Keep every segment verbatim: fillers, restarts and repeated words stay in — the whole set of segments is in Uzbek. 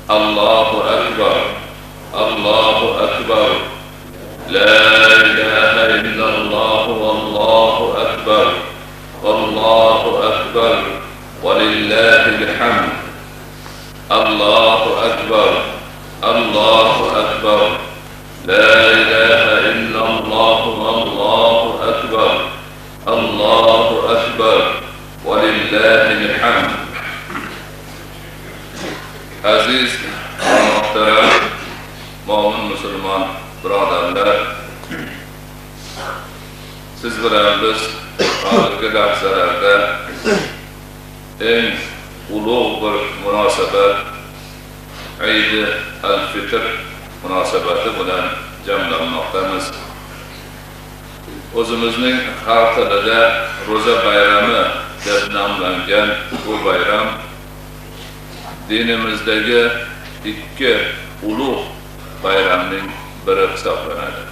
Allahu akbar, Allahu akbar, la ilaha illalloh, vallohu akbar, vallohu akbar, valillahil hamd. Allahu akbar, Allahu akbar, la ilaha illalloh, vallohu akbar, Allahu akbar, valillahil hamd. Aziz va muhtaram mo'min musulmon birodarlar, siz bilan biz hozirgi lahzalarda eng ulug' bir munosabat Eid al-Fitr munosabati bilan jamlanmoqdamiz. O'zimizning xalq tilida ro'za bayrami deb nomlangan bu bayram dinimizdagi ikki ulug' bayramning biri hisoblanadi.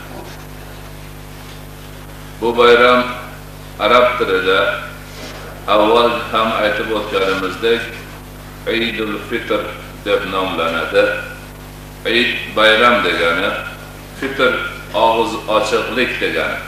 Bu bayram arab tilida avval ham aytib o'tganimizdek Eidul Fitr deb nomlanadi. Eid bayram degani, Fitr og'iz ochiqlik degani.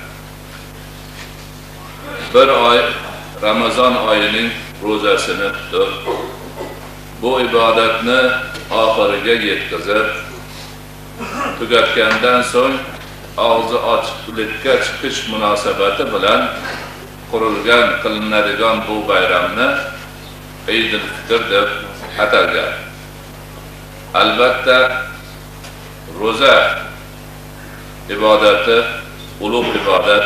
Bir oy Ramazon oyining ro'zasini tutib, bu ibodatni oxiriga yetkazib, tugatgandan so'ng og'zi ochiqlikka chiqish munosabati bilan qurilgan qilinadigan bu bayramni Eidul Fitr deb atalgan. Albatta ro'za ibodati ulug' ibodat.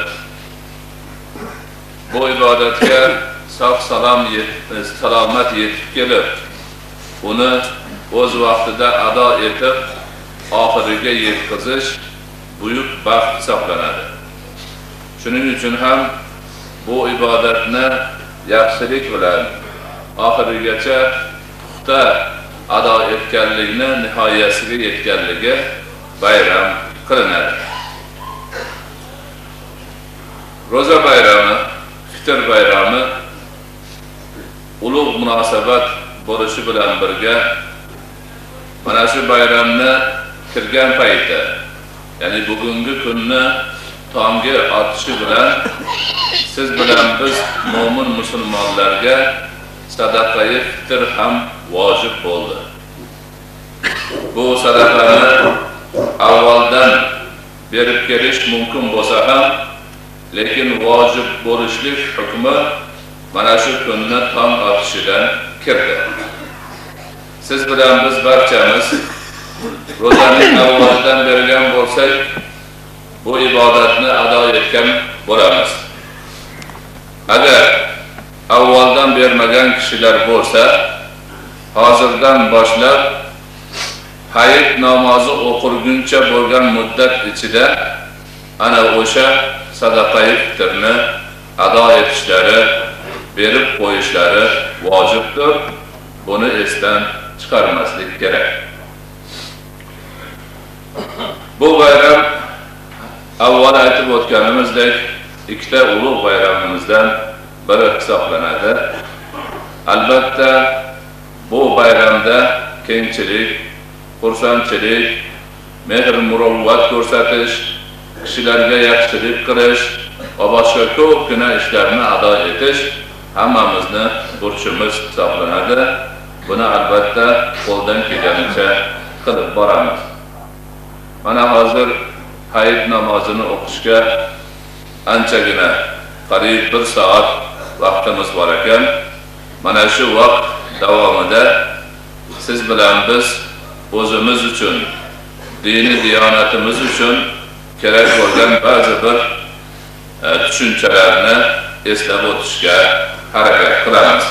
Bu ibodatga sog' salom salomat yetib kelib, uni o'z vaqtida ado etib, oxiriga yetkazish buyuk baxt hisoblanadi. Shuning uchun ham bu ibodatni yaxshilik bilan oxirigacha puxta ado etganlikni nihoyasiga yetganligi bayram qilinadi. Ro'za bayrami, Fitr bayrami ulug' munosabat bo'lishi bilan birga mana shu bayramni kirgan payti, ya'ni bugungi kunni tonggi otishi bilan siz bilan biz mo'min musulmonlarga sadaqai fitr ham vojib bo'ldi. Bu sadaqani avvaldan berib kelish mumkin bo'lsa ham, lekin vojib bo'lishlik hukmi mana shu kunni tong otishidan kirdi. Siz bilan biz barchamiz ro'zani avvaldan bergan bo'lsak, bu ibodatni ado etgan bo'lamiz. Agar avvaldan bermagan kishilar bo'lsa, hozirdan boshlab hayit namozi o'qilguncha bo'lgan muddat ichida ana o'sha sadaqai fitrni ado etishlari, berib qo'yishlari vojibdir. Buni esdan chiqarmaslik kerak. Bu bayram avval aytib o'tganimizdek ikkita ulug' bayramimizdan biri hisoblanadi. Albatta bu bayramda kengchilik, xursandchilik, mehr-muruvvat ko'rsatish, kishilarga yaxshilik qilish va boshqa ko'pgina ishlarni ado etish hammamizni burchimiz hisoblanadi. Buni albatta qo'ldan kelganicha qilib boramiz. Mana hozir hayit namozini o'qishga anchagina qariyb bir soat vaqtimiz bor ekan. Mana shu vaqt davomida siz bilan biz o'zimiz uchun, dini diyonatimiz uchun kerak bo'lgan ba'zi bir e, tushunchalarni eslab o'tishga harakat qilamiz.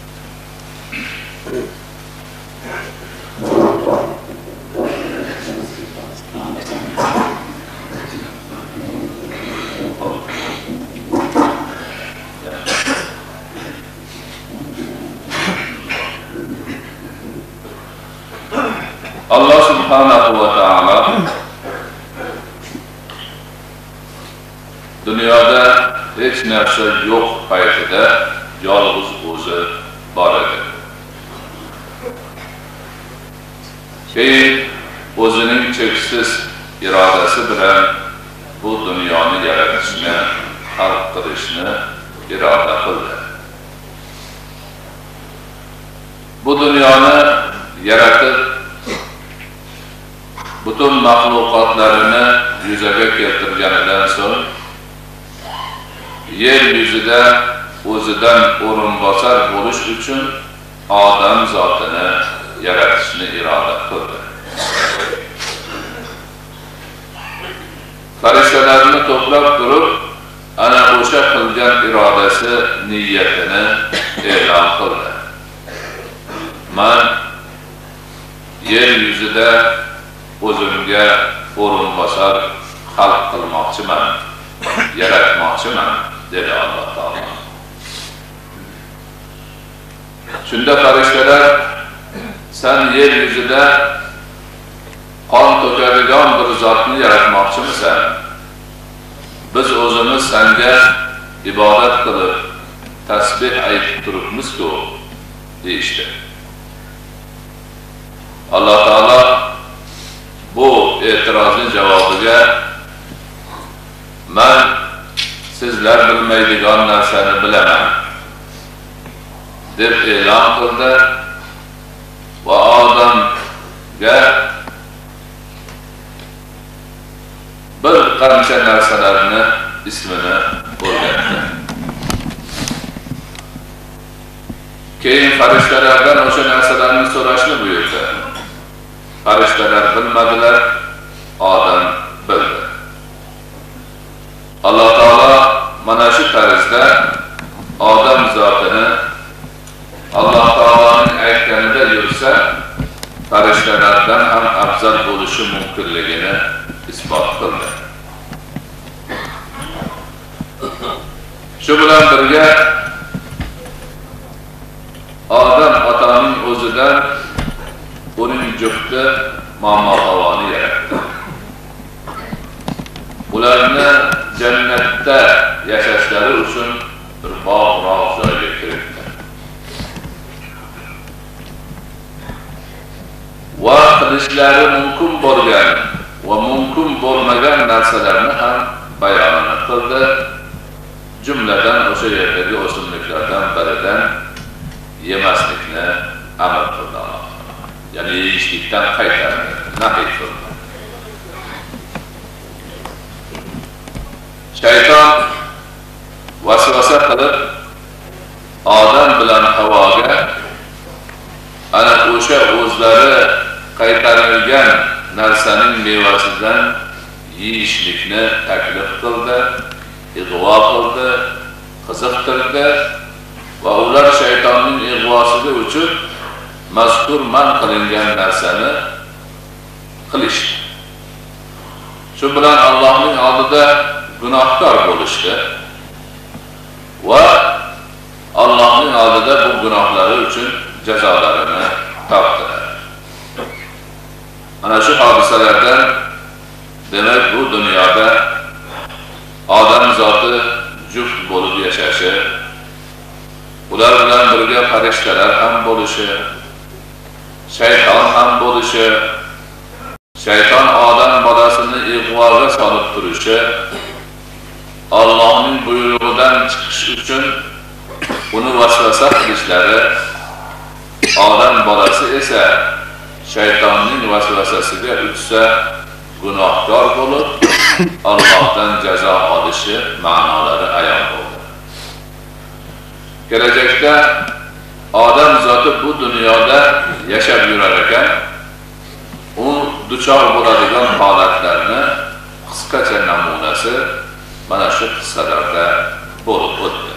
Allah subhanahu wa ta'ala dunyoda hech narsa yo'q paytida yolg'iz o'zi bor edi. Keyin o'zining cheksiz irodasi bilan bu dunyoni yaratishni, xalq qilishni iroda qildi. Bu dunyoni yaratib, butun mahluqotlarini yuzaga keltirganidan so'ng yer yuzida o'zidan o'rinbosar bo'lish uchun odam zotini yaratishni iroda qildi. Farishtalarni to'plab turib, ana o'sha qilgan irodasi niyatini e'lon qildi. Men yer yuzida o'zimga o'rinbosar xalq qilmoqchiman, yaratmoqchiman, dedi Alloh taolo. Shunda farishtalar, sen yer yuzida qon to'kadigan bir zotni yaratmoqchimisan? Biz o'zimiz senga ibodat qilib, tasbih aytib turibmiz-ku, deyishdi. Alloh taolo bu e'tirozning javobiga men sizlar bilmaydigan narsani bilaman deb e'lon qildi va odamga bir qancha narsalarni ismini o'rgatdi. Keyin farishtalardan o'sha narsalarni so'rashni buyurdi. Farishtalar bilmadilar, odam bildi. Alloh taolo mana shu tarzda odam zotini Alloh taoloning aytganida yursa, farishtalardan ham afzal bo'lishi mumkinligini isbot qildi. Shu bilan birga odam otaning o'zidan uning jufti momo havoni yaratdi. Ularni jannatda yashashlari uchun bir bog'roq joyga kiritdi. Va qilishlari mumkin bo'lgan va mumkin bo'lmagan narsalarni ham bayon qildi. Jumladan o'sha yerdagi o'simliklardan biridan yemaslikni amr qildi. Ya'ni yeyishlikdan qaytardi, nahiy qildi. Shayton vasvasa qilib odam bilan Havoga ana o'sha o'zlari qaytarilgan narsaning mevasidan yeyishlikni taklif qildi, ig'vo qildi, qiziqtirdi va ular shaytonning ig'vosiga uchib mazkur man qilingan narsani qilishdi. Shu bilan Allohning oldida gunohkor bo'lishdi va Allohning oldida bu gunohlari uchun jazolarini topdilar. Ana shu hodisalardan demak bu dunyoda odam zoti juft bo'lib yashashi, ular bilan birga farishtalar ham bo'lishi, shayton ham bo'lishi, shayton odam bolasini ig'voga solib turishi, Allohning buyrug'idan chiqish uchun uni vasvasa qilishlari, odam bolasi esa shaytonning vasvasasiga uchsa gunohkor bo'lib Allohdan jazo olishi ma'nolari ayon bo'ldi. Kelajakda odam zoti bu dunyoda yashab yurar ekan, u duchor bo'ladigan holatlarni qisqacha namunasi mana shu qissalarda bo'lib o'tdi.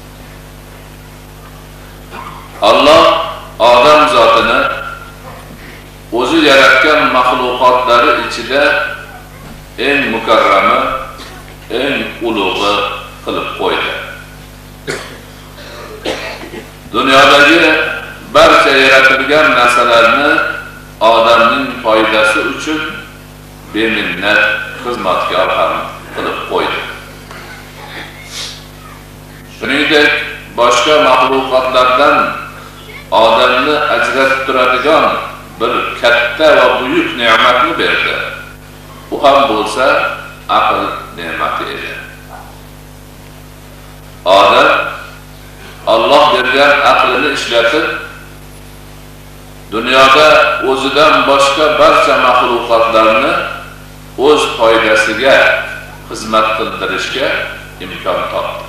Alloh odam zotini o'zi yaratgan mahluqotlari ichida eng mukarrami, eng ulug'i qilib qo'ydi. Dunyodagi barcha yaratilgan narsalarni odamning foydasi uchun beminnat xizmatkor ham qilib qo'ydi. Shuningdek, boshqa mahluqotlardan odamni ajratib turadigan bir katta va buyuk ne'matni berdi. U ham bo'lsa aql ne'mati edi. Odam Alloh bergan aqlini ishlatib dunyoda o'zidan boshqa barcha mahluqotlarni o'z foydasiga xizmat qildirishga imkon topdi.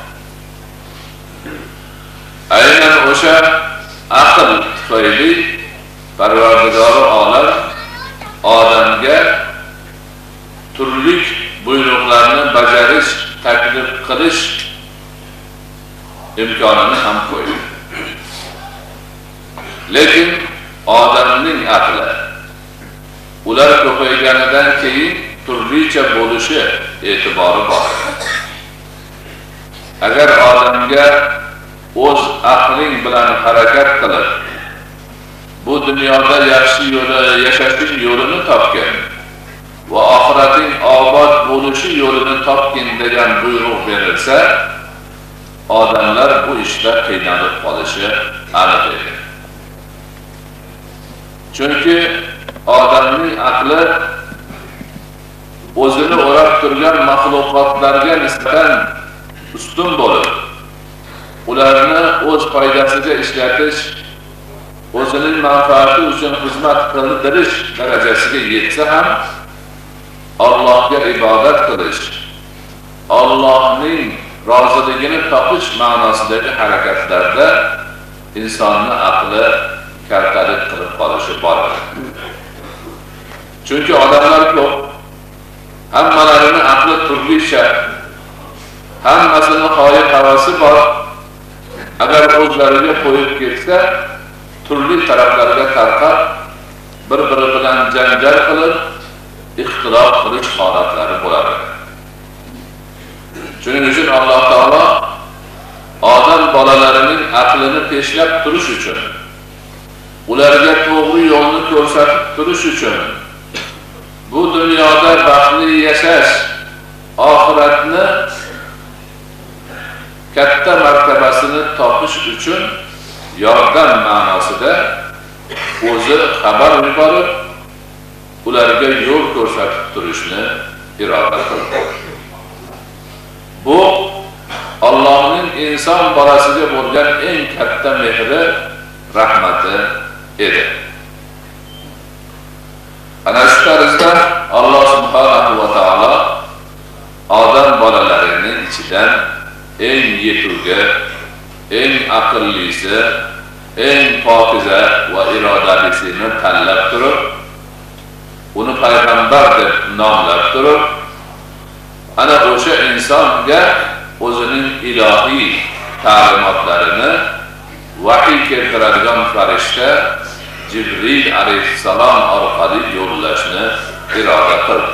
Aynan o'sha aql tufayli Parvardigori olam odamga turli buyruqlarni bajarish, taklif qilish imkonini ham qo'ydi. Lekin odamning aqli ular ko'payganidan keyin turlicha bo'lishi e'tibori bor. Agar odamga o'z aqling bilan harakat qilib bu dunyoda yaxshi yo'li, yashashning yo'lini topgan va oxirating obod bo'lishi yo'lini topgin degan buyruq berilsa, odamlar bu ishda qiynalib qolishi aniq edi. Chunki odamning aqli o'zini o'rab turgan mahluqotlarga nisbatan ustun bo'lib, ularni o'z foydasiga ishlatish, o'zining manfaati uchun xizmat qildirish darajasiga yetsa ham, Allohga ibodat qilish, Allohning roziligini topish ma'nosidagi harakatlarda insonni aqli kaltalik qilib qolishi bor. Chunki odamlar ko'p, hammalarining aqli turlicha, hammasini xoyib havasi bor. Agar o'zlariga qo'yib ketsa, turli taraflarga tarqab, bir-biri bilan janjal qilib, ixtilof qilish holatlari bo'ladi. Shuning uchun Alloh taolo odam bolalarining aqlini peshlab turish uchun, ularga to'g'ri yo'lni ko'rsatib turish uchun, bu dunyoda baxtli yashash, oxiratni katta martabasini topish uchun yordam ma'nosida o'zi xabar yuborib, ularga yo'l ko'rsatib turishni iroda qildi. Bu Allohning inson bolasiga bo'lgan eng katta mehri, rahmati edi. Ana shu tarzda Alloh subhanahu va taolo odam bolalarining ichidan eng yetugi, eng aqllisi, eng pokiza va irodalisini tanlab turib, uni payg'ambar deb nomlab turib, ana o'sha insonga o'zining ilohiy ta'limotlarini vahiy keltiradigan farishta Jibril alayhissalom orqali yo'llashni iroda qildi.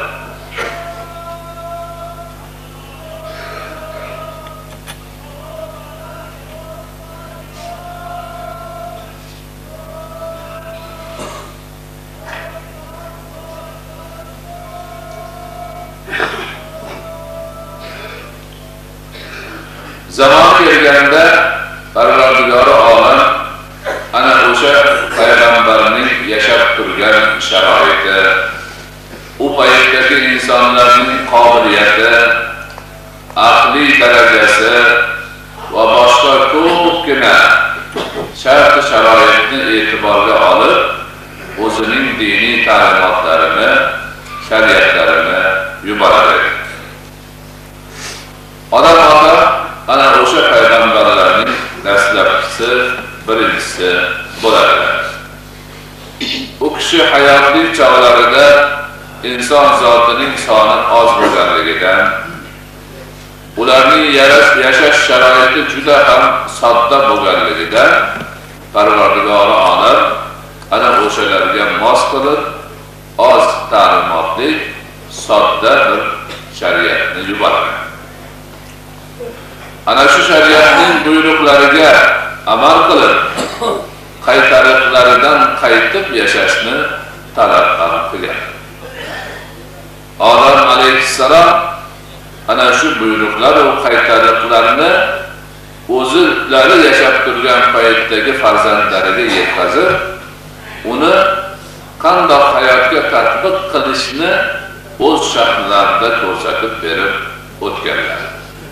Zaman kelganda Parvardigori olam ana o'sha payg'ambarning yashab turgan sharoiti, u paytdagi insonlarning qobiliyati, aqliy darajasi va boshqa ko'pgina shart sharoitni e'tiborga olib, o'zining diniy ta'limotlarini, shariatlarini yuboradi. Odam ota ana o'sha payg'ambarlarning dastlabkisi, birinchisi bo'ladi. U kishi hayotli chog'larida inson zotining soni oz bo'lganligidan, ularning yashash sharoiti juda ham sodda bo'lganligidan, Parvardigori olam ana o'shalarga mos qilib, oz ta'limotli, sodda bir shariatni yuboradi. Ana shu shariatning buyruqlariga amal qilib, qaytariqlaridan qaytib yashashni talab qilgan. Odam alayhissalom ana shu buyruqlar va qaytariqlarni o'zlari yashab turgan paytdagi farzandlariga yetkazib, uni qanday hayotga tatbiq qilishni o'z shakllarida ko'rsatib berib o'tganlar.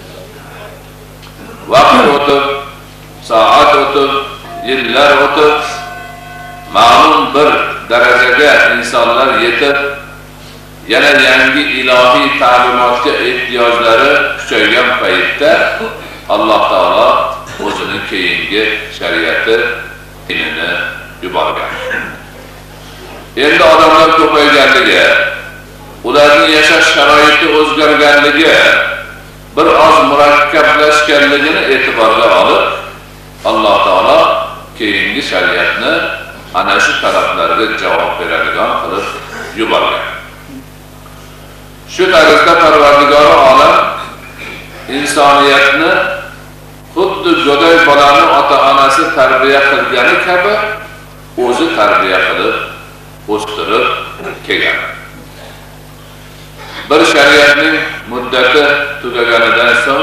Vaqt o'tib, soat o'tib, yillar o'tib, ma'lum bir darajaga insonlar yetib, yana yangi ilohiy ta'limotga ehtiyojlari kuchaygan paytda Alloh taolo o'zining keyingi shariati dinini yuborgan. Endi odamlar ko'payganligi, ularning yashash sharoiti o'zgarganligi, bir oz murakkablashganligini e'tiborga olib, Alloh taolo keyingi shariatni ana shu talablarga javob beradigan qilib yuborgan. Shu tarzda Parvardigori olam insoniyatni xuddi go'day bolani ota-onasi tarbiya qilgani kabi o'zi tarbiya qilib, o'stirib kelgan. Bir shariatning muddati tugaganidan so'ng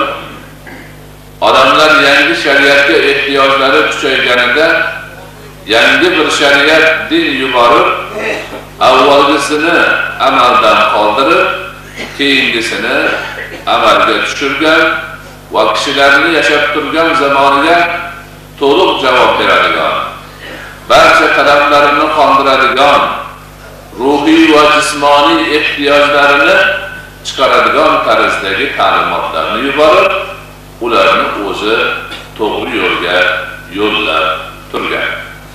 odamlar yangi shariatga ehtiyojlari kuchayganida yangi bir shariat din yuborib, avvalgisini amaldan qoldirib, keyingisini amalga tushirgan va kishilarni yashab turgan zamoniga to'liq javob beradigan, barcha talablarini qondiradigan, ruhiy va jismoniy ehtiyojlarini chiqaradigan tarzdagi ta'limotlarni yuborib, ularni o'zi to'g'ri yo'lga yo'llab turgan.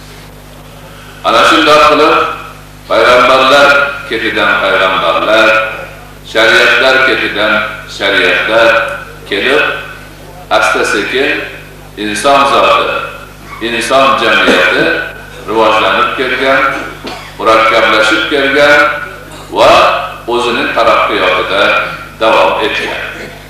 Ana shunday qilib payg'ambarlar ketidan payg'ambarlar, shariatlar ketidan shariatlar kelib, asta-sekin inson zoti, inson jamiyati rivojlanib kelgan, murakkablashib kelgan va o'zining taraqqiyotida davom etgan.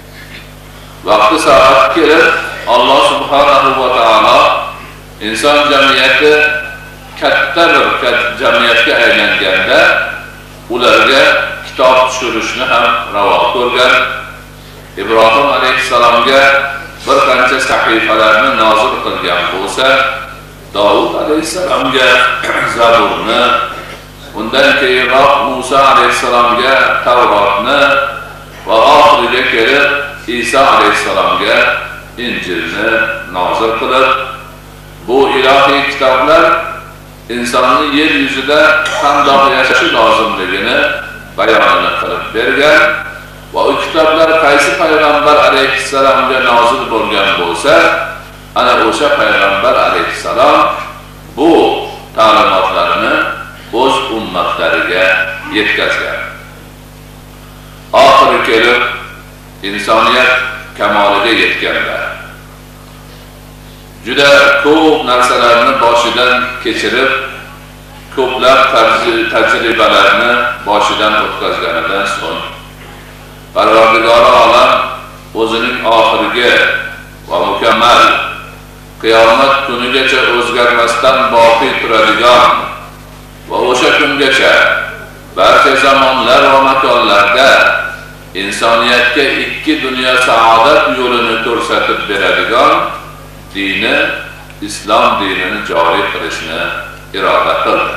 Vaqti soat kelib, Alloh subhanahu va taolo inson jamiyati katta bir jamiyatga aylanganda ularga kitob tushirishni ham ravo ko'rgan. Ibrohim alayhissalomga bir qancha sahifalarni nozil qilgan bo'lsa, Davud alayhissalomga Zaburni, undan keyinroq Musa alayhissalomga Tavrotni va oxiriga kelib Isa alayhissalomga Injilni nozil qilib, bu ilohiy kitoblar insonning yer yuzida qanday yashashi lozimligini bayonini qilib bergan va u kitoblar qaysi payg'ambar alayhissalomga nozil bo'lgan bo'lsa, ana o'sha payg'ambar alayhissalom bu ta'limotlarni o'z ummatlariga yetkazgan. Oxiri kelib insoniyat kamoliga yetganda juda ko'p narsalarni boshidan kechirib, ko'plab tajribalarni boshidan o'tkazganidan so'ng Parvardigori olam o'zining oxirgi va mukammal qiyomat kunigacha o'zgarmasdan boqiy turadigan va o'sha kungacha barcha zamonlar va makonlarda insoniyatga ikki dunyo saodat yo'lini ko'rsatib beradigan dini, islom dinini joriy qilishni iroda qildi.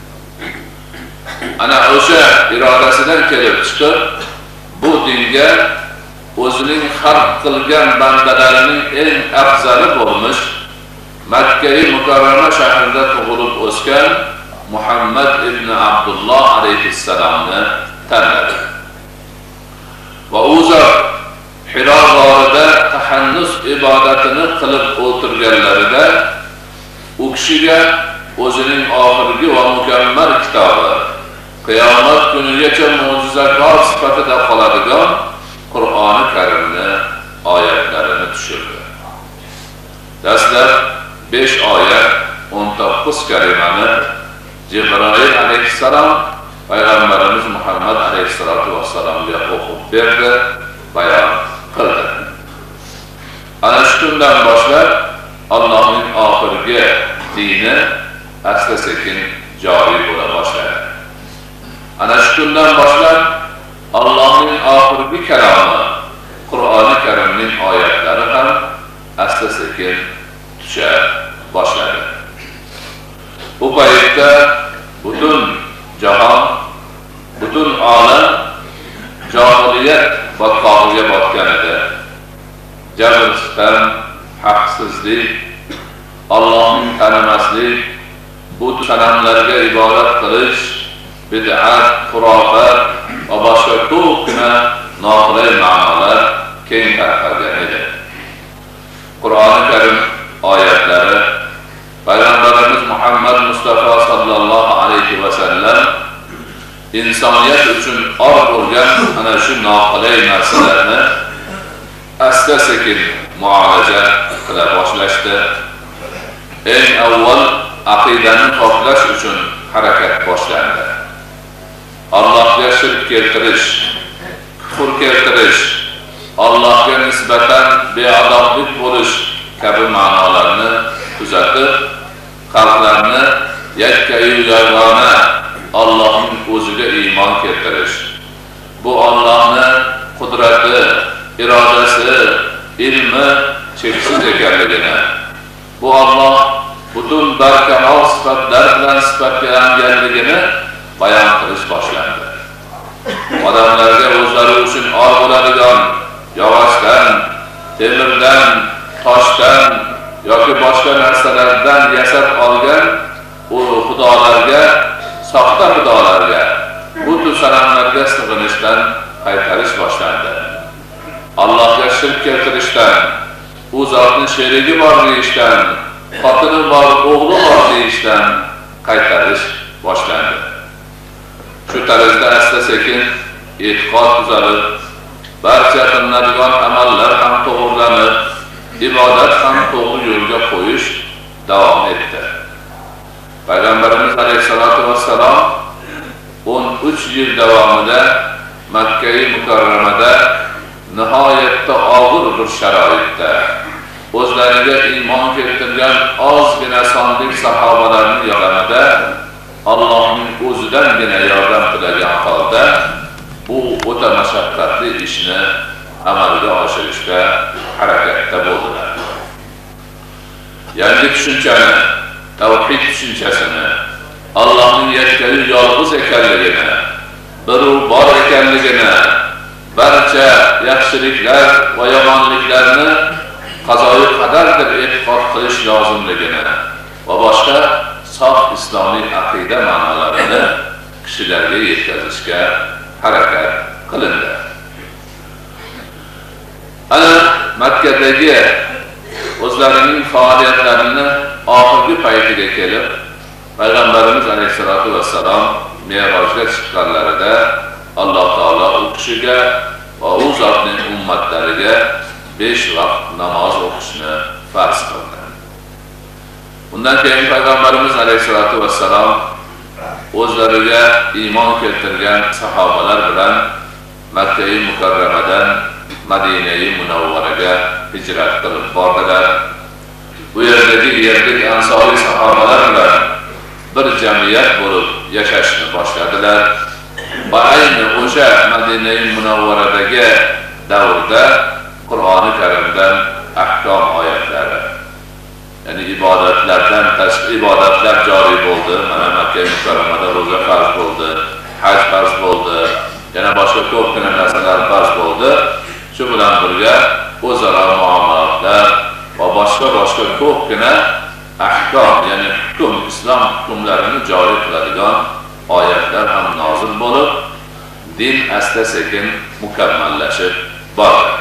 Ana o'sha irodasidan kelib chiqib, bu dinga o'zining xalq qilgan bandalarining eng afzali bo'lmish Makka-i Mukarrama shahrida tug'ilib o'sgan Muhammad ibn Abdulloh alayhissalomni tanladi. Va u zot Hiro g'orida tahannus ibodatini qilib o'tirganlarida u kishiga o'zining oxirgi va mukammal kitobi, qiyomat kunigacha mo'jizakor sifatida qoladigan Qur'oni Karimni oyatlarini tushirdi. Dastlab besh oyat, o'n to'qqiz kalimani Jibril alayhissalom payg'ambarimiz Muhammad alayhissalatu vassalomga o'qib berdi, bayon qildi. Ana shu kundan boshlab Allohning oxirgi dini asta-sekin joriy bo'la boshladi. Ana shu kundan boshlab Allohning oxirgi kalomi, Qur'oni Karimning oyatlari ham asta-sekin tusha boshladi. Bu paytda butun mas'uliyat botqog'iga botgan edi. Jabr, sitam, haqsizlik, Allohning tanimaslik, bu sanamlarga ibodat qilish, bid'at, xurofat va boshqa ko'pgina noqulay ma'nolar keng tarqalgan edi. Qur'oni Karim oyatlari Payg'ambarimiz Muhammad Mustafa sallallohu alayhi va sallam insoniyat uchun or bo'lgan ana shu noqulay narsalarni asta-sekin muolaja qila boshlashdi. Eng avval aqidani poklash uchun harakat boshlandi. Allohga shirk keltirish, kufr keltirish, Allohga nisbatan beadoblik bo'lish kabi ma'nolarni kuzatib, xalqlarni yakkayu yagona Allohning o'ziga iymon keltirish. Bu Allohning qudrati, irodasi, ilmi cheksiz ekanligini, bu Alloh butun barkamol sifatlar bilan sifatlanganligini bayon qilish boshlandi. Odamlarga o'zlari uchun or bo'ladigan yog'ochdan, temirdan, toshdan yoki boshqa narsalardan yasab olgan u xudolarga, soxta xudolarga, bu tür sanamlarga sig'inishdan qaytarish boshlandi. Allohga shirk keltirishdan, u zotning sherigi bor deyishdan, xotini bor, o'g'li bor deyishdan qaytarish boshlandi. Shu tarzda asta-sekin e'tiqod tuzalib, barcha qilinadigan amallar ham to'g'rilanib, ibodat ham to'g'ri yo'lga qo'yish davom etdi. Payg'ambarimiz alayhisolatu vassalom o'n uch yil davomida Makka-i Mukarramada nihoyatda og'ir bir sharoitda o'zlariga iymon keltirgan ozgina sonli sahobalarning yordamida Allohning o'zidangina yordam tilagan holda bu o'ta mashaqqatli ishni amalga oshirishga harakatda bo'ldilar. Yangi tushunchani, tavhid tushunchasini, Allohning yakkayu yolg'iz ekanligini, bir bor ekanligini, barcha yaxshiliklar va yomonliklarni qazoyi qadar deb e'tiqod qilish lozimligini va boshqa sof islomiy aqida ma'nolarini kishilarga yetkazishga harakat qilindi. Ana Makkadagi o'zlarining faoliyatlarini oxirgi paytiga kelib, Payg'ambarimiz alayhisolatu vassalom Mi'rojga chiqqanlarida Alloh taolo u kishiga va u zotning ummatlariga besh vaqt namoz o'qishni farz qildi. Undan keyin Payg'ambarimiz alayhisolatu vassalom o'zlariga iymon keltirgan sahobalar bilan Makka-i Mukarramadan Madina-i Munawvaraga hijrat qilib bordilar. Bu yerdagi yerlik ansoriy sahobalar bilan bir jamiyat bo'lib yashashni boshladilar. Va ayni o'sha Madina-i Munawvaradagi davrda Qur'oni Karimdan ahkom oyatlari, ya'ni ibodatlardan tashqi ibodatlar joriy bo'ldi. Mana Makka-i Mukarramada ro'za farz bo'ldi, haj farz bo'ldi, yana boshqa ko'pgina narsalar farz bo'ldi. Shu bilan birga o'zaro muomalatlar va boshqa boshqa ko'pgina ahkom, ya'ni hukm, islom hukmlarini joriy qiladigan oyatlar ham nozil bo'lib, din asta-sekin mukammallashib bordi.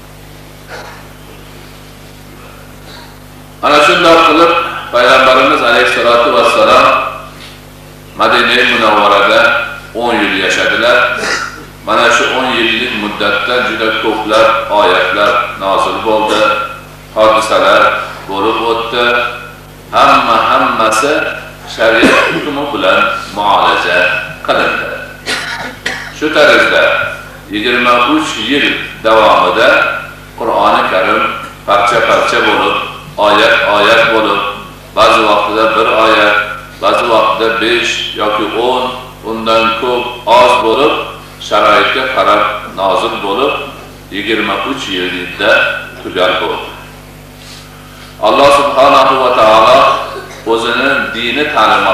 Ana shunday qilib Payg'ambarimiz alayhisolatu vassalom Madina-i Munawvarada o'n yil yashadilar. Mana shu o'n yillik muddatda juda ko'plab oyatlar nozil bo'ldi, hodisalar bo'lib o'tdi. Hamma hammasi shariat hukmi bilan muolaja qilindi. Shu tarzda yigirma uch yil davomida Qur'oni Karim parcha-parcha bo'lib, oyat-oyat bo'lib, ba'zi vaqtida bir oyat, ba'zi vaqtida besh yoki o'n, undan ko'p oz bo'lib, sharoitga qarab nozil bo'lib, yigirma uch yilda tugal bo'ldi. Alloh subhanahu va taolo o'zining dini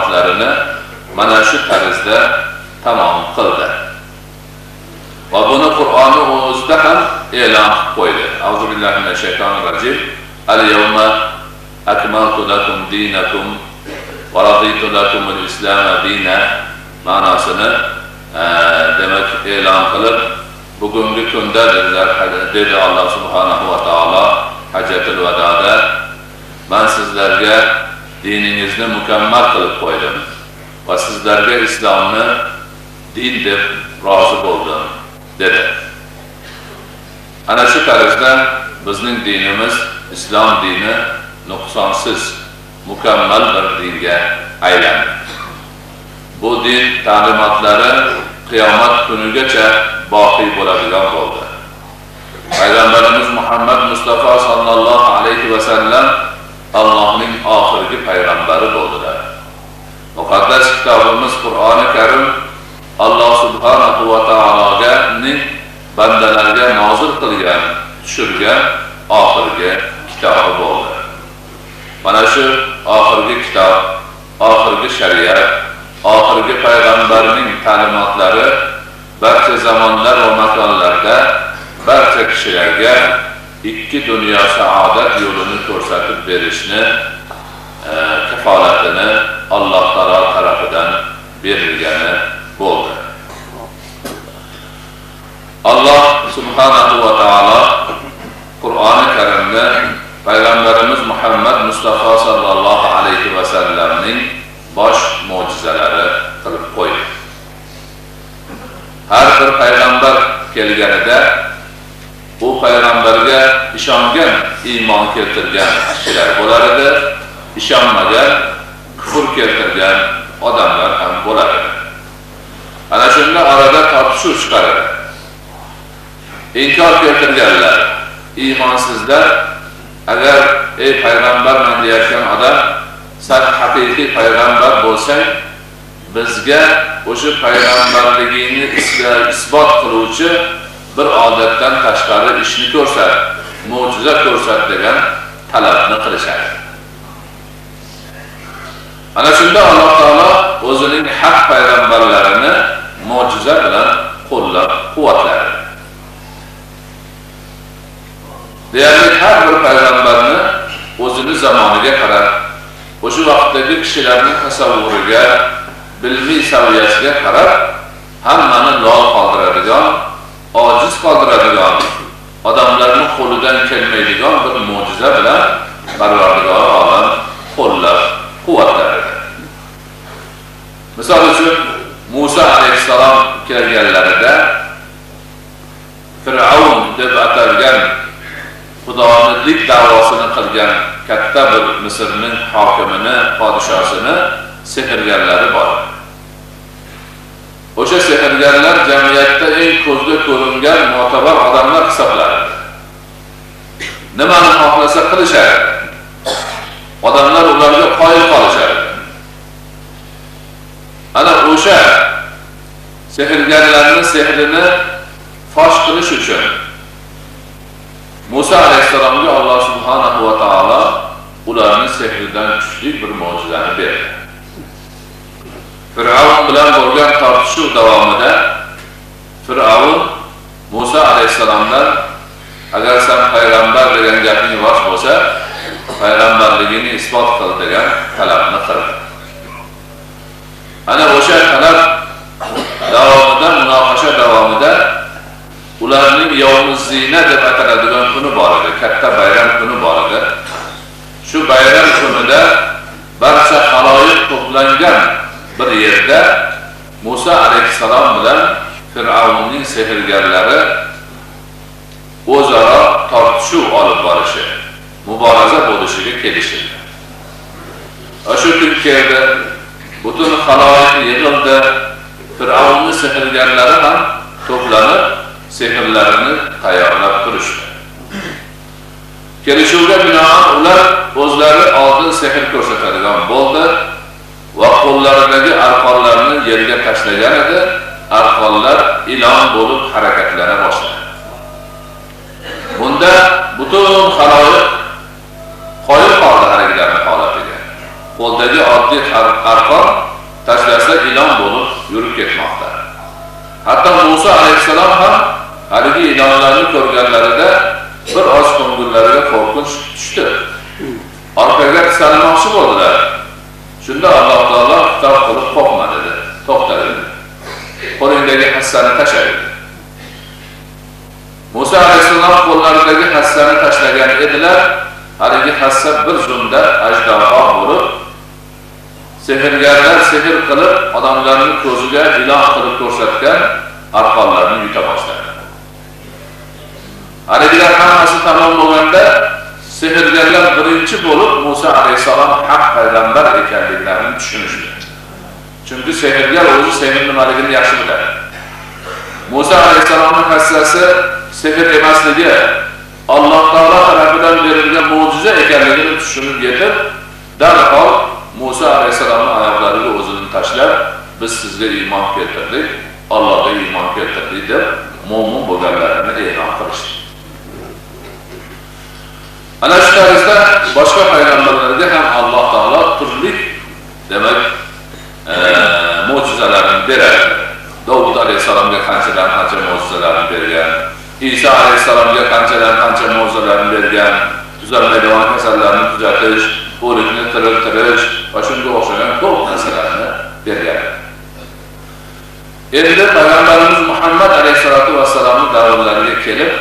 ta'limotlarini mana shu tarzda tamom qildi. Va buni Qur'onni o'zida ham e'lon qilib qo'ydi. Auzu billahi minash shaytonir rojim. Al-yawma akmaltu lakum dinakum va raditu lakum al-islam dinan ma'nosini demak e'lon qilib, bugungi kunda dedilar, dedi Alloh subhanahu va taolo Hajjatul Vadoda, men sizlarga diningizni mukammal qilib qo'ydim va sizlarga islomni din deb rozi bo'ldim dedi. Ana shu tarzda bizning dinimiz islom dini nuqsonsiz, mukammal bir dinga aylandi. Bu din ta'limotlari qiyomat kunigacha boqiy bo'ladigan bo'ldi. Payg'ambarimiz Muhammad Mustafa sallallohu alayhi va sallam Allohning oxirgi payg'ambari bo'ldilar. Muqaddas kitobimiz Qur'oni Karim Alloh subhanahu va taologa ning bandalarga nozil qilgan, tushirgan oxirgi kitobi bo'ldi. Mana shu oxirgi kitob, oxirgi shariat, oxirgi payg'ambarning ta'limotlari barcha zamonlar va makonlarda barcha kishilarga ikki dunyo saodat yo'lini ko'rsatib berishni e, kafolatini Alloh taolo tarafidan berilgani bo'ldi. Alloh subhanahu va taolo Qur'oni Karimda payg'ambarimiz Muhammad Mustafa sallallohu alayhi va sallamning bosh mo'jizalari qilib qo'ydi. Har bir payg'ambar kelganida bu payg'ambarga ishongan, iymon keltirgan kishilar bo'lar edi, ishonmagan, kufr keltirgan odamlar ham bo'lar edi. Ana shunda orada tortishuv chiqaradi. Inkor keltirganlar, iymonsizlar, agar ey payg'ambarman deyotgan odam, sen haqiqiy payg'ambar bo'lsang, bizga o'sha payg'ambarligingni isbot qiluvchi bir odatdan tashqari ishni ko'rsat, mo'jiza ko'rsat degan talabni qilishadi. Ana shunda Alloh taolo o'zining haq payg'ambarlarini mo'jiza bilan qo'llab-quvvatladi. Deyarli har bir payg'ambarni o'zining zamoniga qarab, o'sha vaqtdagi kishilarning tasavvuriga, bilmiy saviyasiga qarab, hammani lol qoldiradigan, ojiz qoldiradigan, odamlarning qo'lidan kelmaydigan bir mo'jiza bilan Parvardigor olam qo'llab-quvvatladi. Misol uchun Musa alayhissalom kelganlarida Fir'avn deb atalgan xudonilik da'vosini qilgan katta bir Misrning hokimini, podshosini sehrgarlari bor. O'sha sehrgarlar jamiyatda eng ko'zga ko'ringan mo'tabar odamlar hisoblanadi. Nimani xohlasa qilishadi. Odamlar ularga qoyil qolishadi. Ana o'sha sehrgarlarning sehrini fosh qilish uchun Musa alayhissalomga Alloh subhanahu va taolo ularning sehridan kuchli bir mo'jizani berdi. Fir'avn bilan bo'lgan tortishuv davomida Fir'avn Musa alayhissalomdan agar sen payg'ambar degan gaping rost bo'lsa, payg'ambarligini isbot qil degan talabni qildi. Ana o'sha talab davomida, munoqasha davomida ularning yovuz zina deb ataladigan kuni bor edi, katta bayram kuni bor edi. Shu bayram kunida barcha xaloyiq to'plangan bir yerda Musa alayhissalom bilan Fir'avnning sehrgarlari o'zaro tortishuv olib borishi, muboraza bo'lishiga kelishildi. O'sha kun keldi, butun xaloyiq yig'ildi, Fir'avnning sehrgarlari ham to'planib sehrlarini tayyorlab turishdi. Kelishuvga binoan ular o'zlari oldin sehr ko'rsatadigan bo'ldi va qo'llaridagi arqonlarni yerga tashlagan edi. Arqonlar ilon bo'lib harakatlana boshladi. Bunda butun xaloyiq qoyil qoldi harakatlarning holatiga. Qo'ldagi oddiy arqon tashlasa ilon bo'lib yurib ketmoqda. Hatto Musa alayhissalom ham haligi e'lonlarni ko'rganlarida bir oz ko'ngillariga qo'rqinch tushdi. Orqaga tisalmoqchi bo'ldilar. Shunda Alloh taolo xitob qilib qo'rqma dedi. To'xta dedi. Qo'lingdagi hassani tashla dedi. Musa alayhissalom qo'llaridagi hassani tashlagan edilar. Haligi hassa bir zumda ajdaho bo'lib, sehrgarlar sehr qilib odamlarning ko'ziga ilon qilib ko'rsatgan arqonlarni yuta boshladi. Haligilar hammasi tamom bo'lganda sehrgarlar birinchi bo'lib Musa alayhissalom haq payg'ambar ekanliklarini tushunishdi. Chunki sehrgar o'zi sehr nimaligini yaxshi biladi. Musa alayhissalomning hassasi sehr emasligi, Alloh taolo tarafidan berilgan mo'jiza ekanligini tushunib yetib, darhol Musa alayhissalomning oyoqlariga o'zini tashlab, biz sizga iymon keltirdik, Allohga iymon keltirdik deb mo'min bo'lganlarini e'lon qilishdi. Ana shu tarzda boshqa payg'ambarlarga ham Alloh taolo turli demak mo'jizalarni beradi. Davud alayhissalomga qanchadan qancha mo'jizalarni bergan, Isa alayhissalomga qanchadan qancha mo'jizalarni bergan, tuzalmaydigan kasallarni tuzatish, o'likni tiriltirish va shunga o'xshagan ko'p narsalarni bergan. Endi payg'ambarimiz Muhammad alayhisolatu vassalomning davrlariga kelib,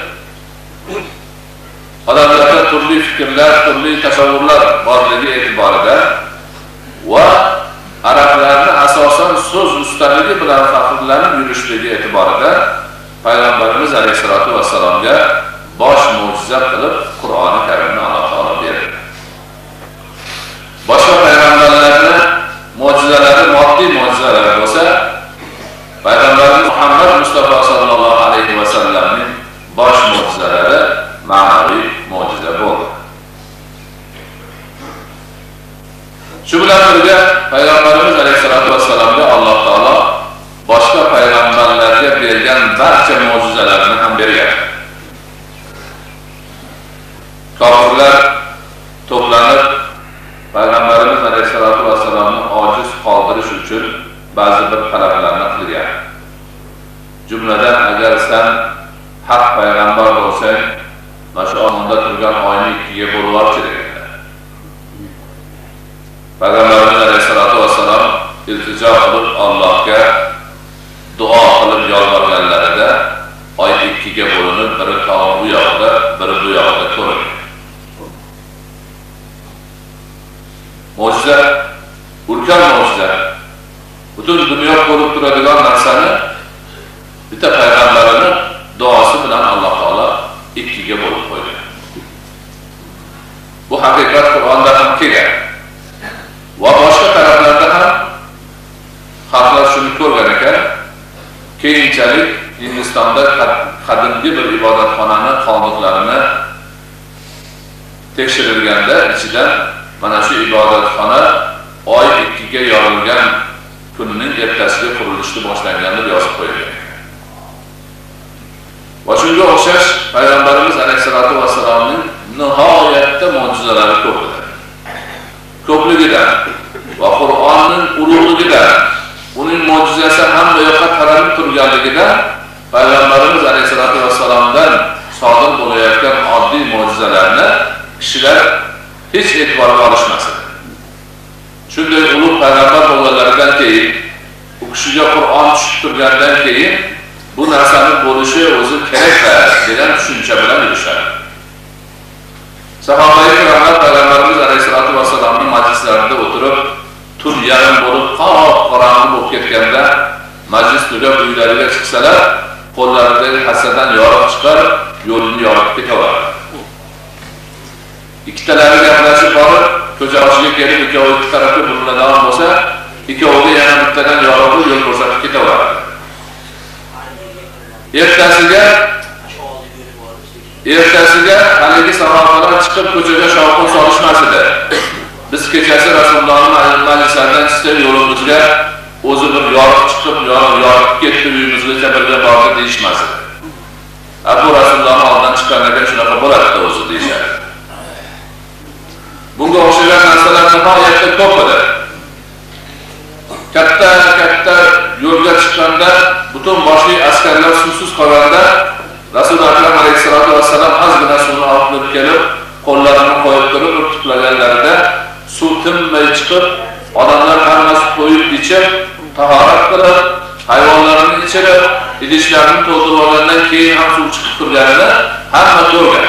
odamlarda turli fikrlar, turli tasavvurlar borligi e'tiborida va arablarning asosan so'z ustaligi bilan faxrlanib yurishligi e'tiborida payg'ambarimiz alayhisolatu vassalomga bosh mo'jiza qilib Qur'oni Karimni Alloh taolo berdi. Boshqa payg'ambarlarning mo'jizalari moddiy mo'jizalar bo'lsa, payg'ambarimiz Muhammad Mustafa sallallohu alayhi vasallamning bosh mo'jizalari ma'naviy mo'jiza bo'ldi. Shu bilan birga payg'ambarimiz alayhisolatu vassalomga Alloh taolo boshqa payg'ambarlarga bergan barcha mo'jizalarni ham bergan. Kofirlar to'planib payg'ambarimiz alayhisolatu vassalomni ojiz qoldirish uchun ba'zi bir talablarni qilgan. Jumladan, agar sen haq payg'ambar bo'lsang, mana shu osmonda turgan oyni ikkiga bo'lib yuborchi deganlar. Payg'ambarimiz alayhisolatu vassalom iltijo qilib Allohga duo qilib yolborganlarida oy ikkiga bo'linib, biri tog' bu yoqda, biri bu yoqda ko'rinadi. Mo'jiza, ulkan mo'jiza. Butun dunyo ko'rib turadigan narsani bitta payg'ambarning duosi bilan Alloh taolo ikkiga bo'lib qo'ydi. Bu haqiqat Qur'onda ham kelgan. Va boshqa taraflarda ham xalqlar shuni ko'rgan ekan. Keyinchalik Hindistonda qadimgi bir ibodatxonani qoldiqlarini tekshirilganda ichidan mana shu ibodatxona oy ikkiga yorilgan kunning ertasiga qurilishni boshlanganini yozib qo'yilgan. Va shunga o'xshash payg'ambarimiz alayhisolatu vassalomning nihoyatda mo'jizalari ko'p edi. Ko'pligidan va Qur'onning ulug'ligidan, uning mo'jizasi hamma yoqqa taralib turganligidan payg'ambarimiz alayhisolatu vassalomdan sodir bo'layotgan oddiy mo'jizalarni kishilar hech e'tiborga olishmasdi. Shunday ulug' payg'ambar bo'lganlaridan keyin, u kishiga Qur'on tushib turgandan keyin bu narsani bo'lishi o'zi kerak degan tushuncha bilan yurishadi. Sahobalar kiramlar payg'ambarimiz alayhisolatu vassalomning majlislarida o'tirib, tun yarim bo'lib, qop-qorong'i bo'lib ketganda majlis tugab uylariga chiqsalar, qo'llaridagi hassadan yorib chiqar, yo'lini yorib ketaveradi. Ikkitalari gaplashib borib, ko'cha oshiga kelib, ikkovi ikki tarafga buriladigan bo'lsa, ikkoviga yana bittadan yorib yo'l ko'rsatib ketaveradi. Ertasiga ertasiga haligi sahobalar chiqib ko'chaga shovqin solishmas edi. Biz kechasi Rasulullohning majlislaridan chiqib yo'limizga o'zi bir yorib chiqib, yorib yorib ketdi, uyimizga birga bordi deyishmas edi. Abu Rasulullohning oldidan chiqqandan shunaqa bo'ladi o'zi deyishadi. Bunga o'xshagan narsalar nihoyatda ko'p edi. Katta-katta yo'lga chiqqanda butun boshli askarlar suvsiz qolganda Rasululloh akram alayhissalatu vassalam ozgina suvni olib kelib, qo'llarini qo'yib turib, tutlaganlarida suv tinmay chiqib, odamlar hammasi to'yib ichib, tahorat qilib, hayvonlarni ichirib, idishlarini to'ldirib olgandan keyin ham suv chiqib turganida hamma ko'rgan.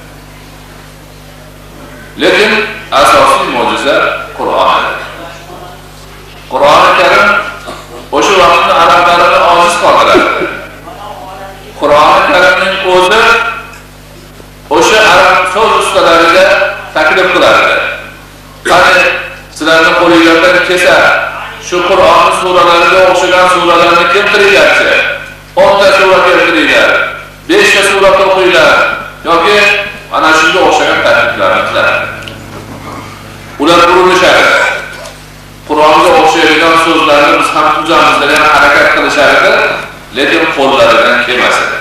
Lekin asosiy mo'jiza Qur'on. Qur'oni Karim o'sha vaqtni arablarini ojiz qoldiradi. Qur'oni Karimning o'zi o'sha arab so'z ustalariga taklif qiladi. Qani sizlarning qo'lingizdan kelsa, shu Qur'on suralariga o'xshagan suralarni keltiringlar-chi. o'nta sura keltiringlar, beshta sura o'qinglar yoki ana shunga o'xshagan takliflarni qiladi. Ular urinishadi. Qur'onga o'xshaydigan so'zlarni biz ham tuzamiz degan harakat qilishardi, lekin qo'llaridan kelmas edi.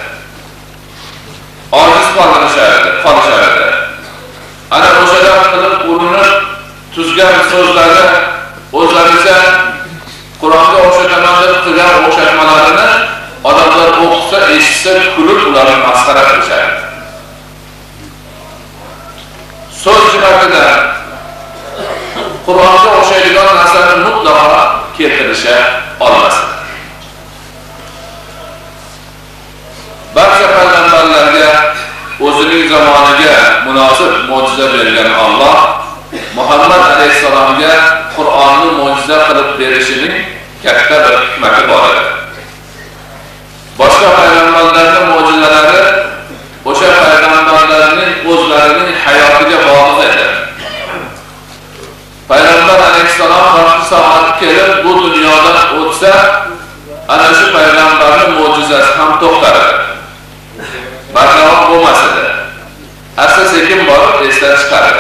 Ojiz qolishadi, qolishadi. Ana o'shadan qilib urinib tuzgan so'zlarni o'zlaricha Qur'onga o'xshataman deb qilgan o'xshatmalarini odamlar o'qisa, eshitsa, kulib ularni masxara qilishadi. So'z jihatida Qur'onga o'xshaydigan narsani mutlaqo keltirisha olmas. Barcha payg'ambarlarga o'zining zamoniga munosib mo'jiza bergan Alloh Muhammad alayhisalomga Qur'onni mo'jiza qilib berishining katta bir hikmati bor edi. Boshqa payg'ambarlarning mo'jizalari o'sha payg'ambarlarning o'zlarining hayotiga bog'liq edi. Payg'ambar alayhisalom vaqti soati kelib bu dunyodan o'tsa, ana shu payg'ambarning mo'jizasi ham to'xtadi. Bardavom bo'lmas edi. Asta-sekin borib esdan chiqardi.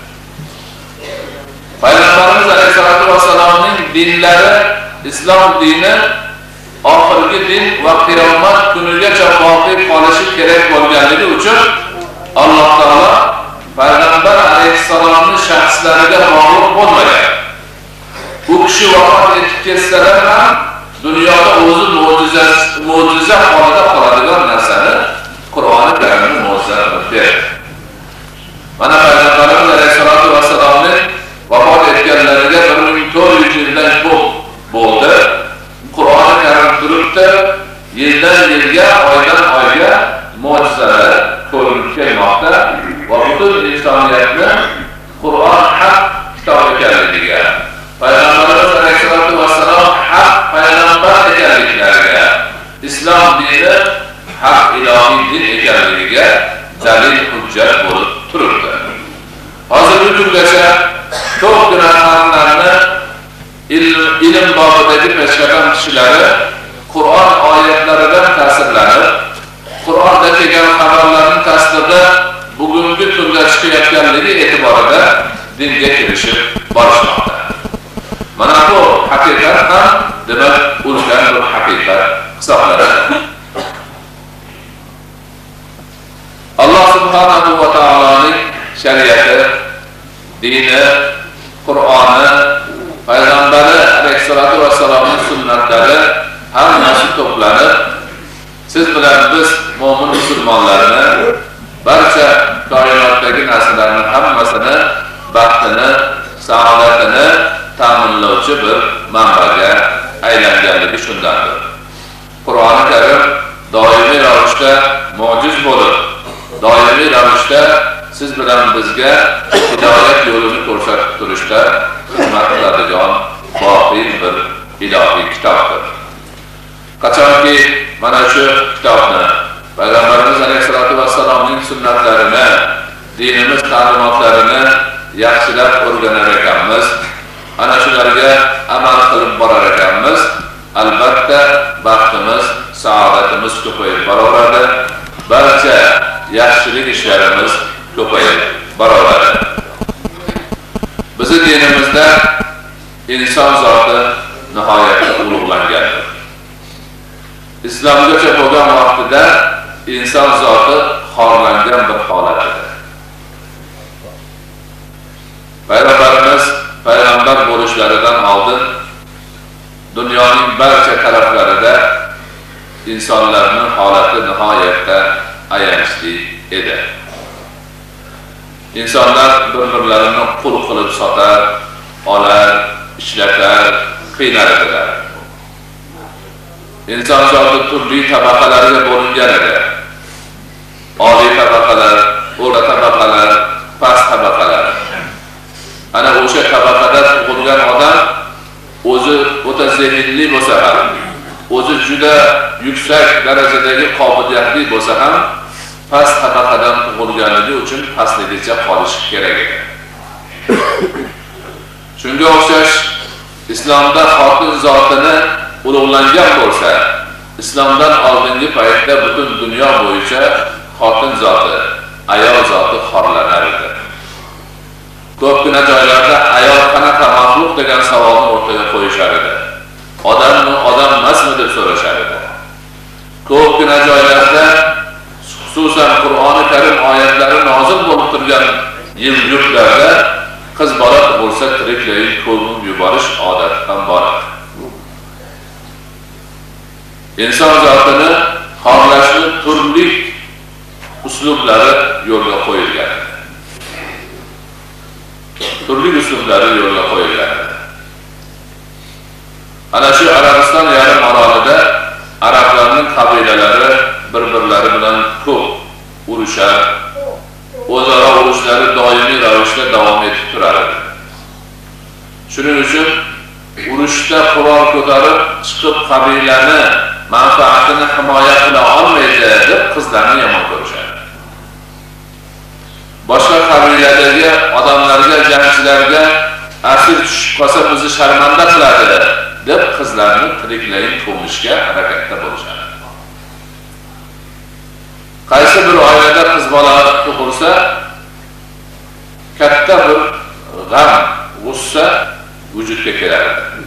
Payg'ambarimiz alayhisolatu vassalomning dinlari, islom dini oxirgi din va qiyomat kunigacha boqiy qolishi kerak bo'lganligi uchun Alloh taolo Payg'ambar alayhissalomning shaxslariga bog'liq bo'lmagan. U kishi vafot etib ketsalar ham dunyoda o'zi mo'jiza mo'jiza holida qoladigan narsani Qur'oni Karimning mo'jizasi qilib berdi. Mana Payg'ambarimiz alayhissalatu vassalomning vafot etganlariga bir ming to'rt yuz yildan ko'p bo'ldi. Qur'oni Karim turibdi, yildan yilga, oydan oyga mo'jizalar ko'rinib kelmoqda va butun insoniyatni Qur'on haq kitob ekanligiga, Payg'ambarimiz alayhissalatu vassalom haq payg'ambar ekanliklariga, islom dini haq ilohiy din ekanligiga dalil hujjat bo'lib turibdi. Hozirgi kungacha ko'pgina xalqlarni ilm bobidagi peshqadam kishilari Qur'on oyatlaridan ta'sirlanib, Qur'onda kelgan xabarlarning tasdig'ida bugungi kunda chiqayotganligi e'tiborida dinga kirishib borishmoqda. Mana bu haqiqat ham demak ulkan bir haqiqat hisoblanadi. Alloh subhanahu va taoloning shariati, dini, Qur'oni, payg'ambari alayhisolatu vassalomning sunnatlari hammasi to'planib, siz bilan biz mo'min musulmonlarni barcha koinotdagi narsalarning hammasini, baxtini, saodatini ta'minlovchi bir manbaga aylanganligi shundandir. Qur'oni Karim doimiy ravishda mo'jiz bo'lib, doimiy ravishda siz bilan bizga hidoyat yo'lini ko'rsatib turishda xizmat qiladigan boqiy bir ilohiy kitobdir. Qachonki mana shu kitobni, Payg'ambarimiz alayhisolatu vassalomning sunnatlarini, dinimiz ta'limotlarini yaxshilab o'rganar ekanmiz, ana shularga amal qilib borar ekanmiz, albatta baxtimiz, saodatimiz ko'payib boraveradi, barcha yaxshilik ishlarimiz ko'payib boraveradi. Bizning dinimizda inson zoti nihoyatda ulug'langandir. Islomgacha bo'lgan vaqtida inson zoti xorlangan bir holatdir. Payg'ambarimiz payg'ambar bo'lishlaridan oldin dunyoning barcha taraflarida insonlarning holati nihoyatda ayanchli edi. İnsanlar bir-birlarini qul qilib sotar, olar, ishlatar, qiynar edilar. İnson zoti turli tabaqalarga bo'lingan edi. Oliy tabaqalar, o'rta tabaqalar, past tabaqalar. Ana o'sha tabaqada tug'ilgan odam o'zi o'ta zehnli bo'lsa ham, o'zi juda yuksak darajadagi qobiliyatli bo'lsa ham, past tabaqadan tug'ilganligi uchun pastligicha qolishi kerak edi. Shunga o'xshash islomda xotin zotini ulug'langan bo'lsa, islomdan oldingi paytda butun dunyo bo'yicha xotin zoti, ayol zoti xorlanar edi. Ko'pgina joylarda ayol qanaqa maxluq degan savolni o'rtaga qo'yishar edi. Odammi, odam emasmi deb so'rashar edi. Ko'pgina joylarda, xususan Qur'oni Karim oyatlari nozil bo'lib turgan yil-yurtlarda qiz bola bo'lsa tiriklayin ko'mib yuborish odati ham bor. Inson zotini xorlashning turli uslublari yo'lga qo'yilgan. Turli uslublari yo'lga qo'yilgan. Ana shu Arabiston yarim orolida arablarning qabilalari bir-birlari bilan ko'p urushar, o'zaro urushlari doimiy ravishda davom etib turadi. Shuning uchun urushda qurol ko'tarib chiqib qabilani manfaatini himoya qila olmaydi deb qizlarni yomon ko'rishadi. Boshqa qabiladagi odamlarga, jangchilarga asir tushib qolsa bizni sharmanda qiladi deb qizlarni tiriklayin ko'mishga harakatda bo'lishadi. Qaysi bir oilada qiz bola tug'ilsa, katta bir g'am, g'ussa vujudga keladi.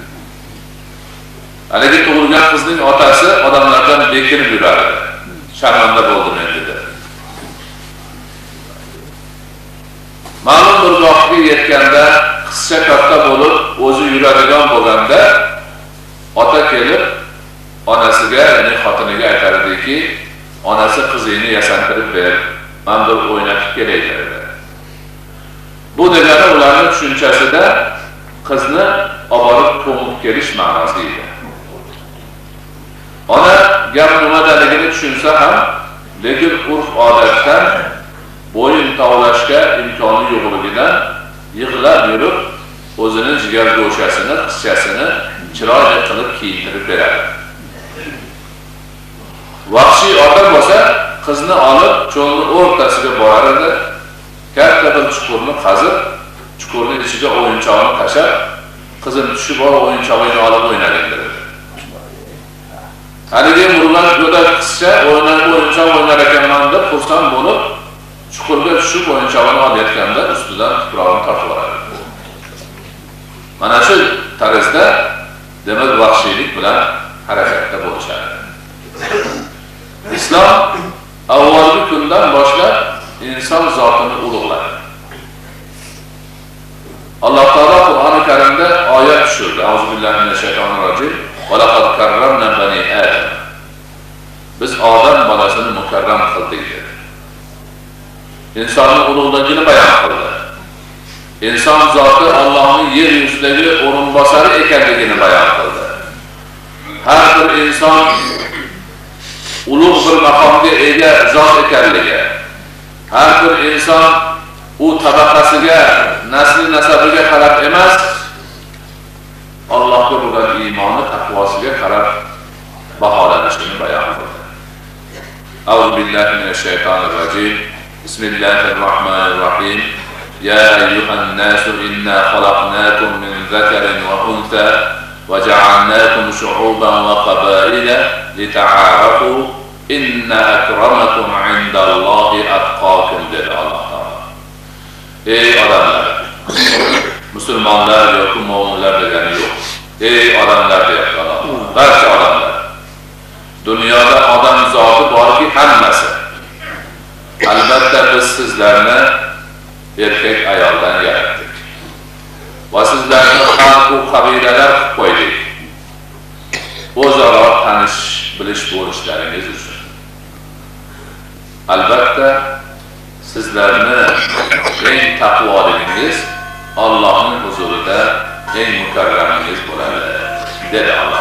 Haligi tug'ilgan qizning otasi odamlardan bekinib yuradi. Sharmanda bo'ldim endi dedi. Ma'lum bir vaqtga yetganda, qizcha katta bo'lib, o'zi yuradigan bo'lganda, ota kelib onasiga, ya'ni xotiniga aytardiki, onasi qizini yasantirib ber, men bir o'ynatib kelay dedi. Bu degani ularning tushunchasida qizni olib ko'mib kelish ma'nosi edi. Ona gap nimadaligini tushunsa ham, lekin urf-odatdan bo'yin tovlashga imkoni yo'qligidan yig'lab yurib, o'zining jigar go'shasini, qizchasini chiroyli qilib kiyintirib beradi. Vahshiy ota bo'lsa, qizni olib cho'lning o'rtasiga borar edi, katta bir chuqurni qazib, chuqurning ichiga o'yinchoqni tashab, qizim tushib olib o'yinchoqni olib o'ynagan dedi. Haligi murgan go'dak qizcha o'ynab o'yinchoq o'ynar ekanman deb xursand bo'lib, chuqurga tushib o'yinchoqni olayotganda ustidan tuprog'ini tortib oladi. Mana shu tarzda demak vahshiylik bilan harakatda bo'lishadi. Islom avvalgi kundan boshlab inson zotini ulug'ladi. Alloh taolo Qur'oni Karimda oyat tushirdi. Auzubillahi minashaytonirrojim. Va laqad karramna bani Adam. Biz odam bolasini mukarram qildik dedi. İnsonni ulug'ligini bayon qildi. İnson zoti Allohning yer yuzidagi o'rinbosari ekanligini bayon qildi. Har bir inson ulug' bir maqomga ega zot ekanligi, har bir inson u tabaqasiga, nasli nasabiga qarab emas, Allohga bo'lgan iymoni, taqvosiga qarab baholanishini bayon qildi. Auzu billahi minashaytonirrojim. Bismillahirrohmanirrohim. Ya ayyuhan nasu inna khalaqnakum min zakarin wa untha wa ja'alnakum shu'uban wa qabaila lita'arafu inna akramakum 'indallahi atqakum dedi Alloh taolo. Ey odamlar, musulmonlar yoki mo'minlar degani yo'q. Ey odamlar deyapti Alloh. Barcha odamlar. Dunyoda odam zoti borki hammasi. Albatta biz sizlarni erkak ayoldan yaratdik. Va sizlarni xalq va qabilalar qilib qo'ydik. O'zaro tanish, bilish bo'lishlaringiz uchun. albatta sizlarni eng taqvoligingiz Allohning huzurida eng mukarramingiz bo'ladi dedi Alloh.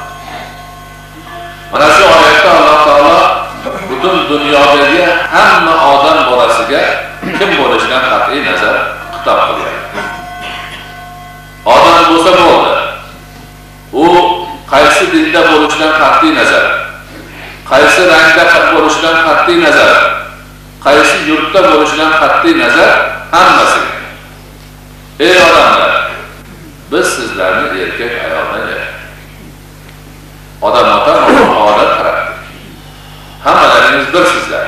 Mana shu oyatda Alloh taolo butun dunyodagi hamma odam bolasiga kim bo'lishidan qat'iy nazar xitob qilyapti. Odam bo'lsa bo'ldi. U qaysi dinda bo'lishidan qat'iy nazar, qaysi rangda bo'lishidan qat'iy nazar, qaysi yurtda bo'lishidan qat'iy nazar hammasiga. Ey odamlar, biz sizlarni erkak ayoldan yaratdik. Odam ota odat qaratdik. Hammalaringiz birsizlar.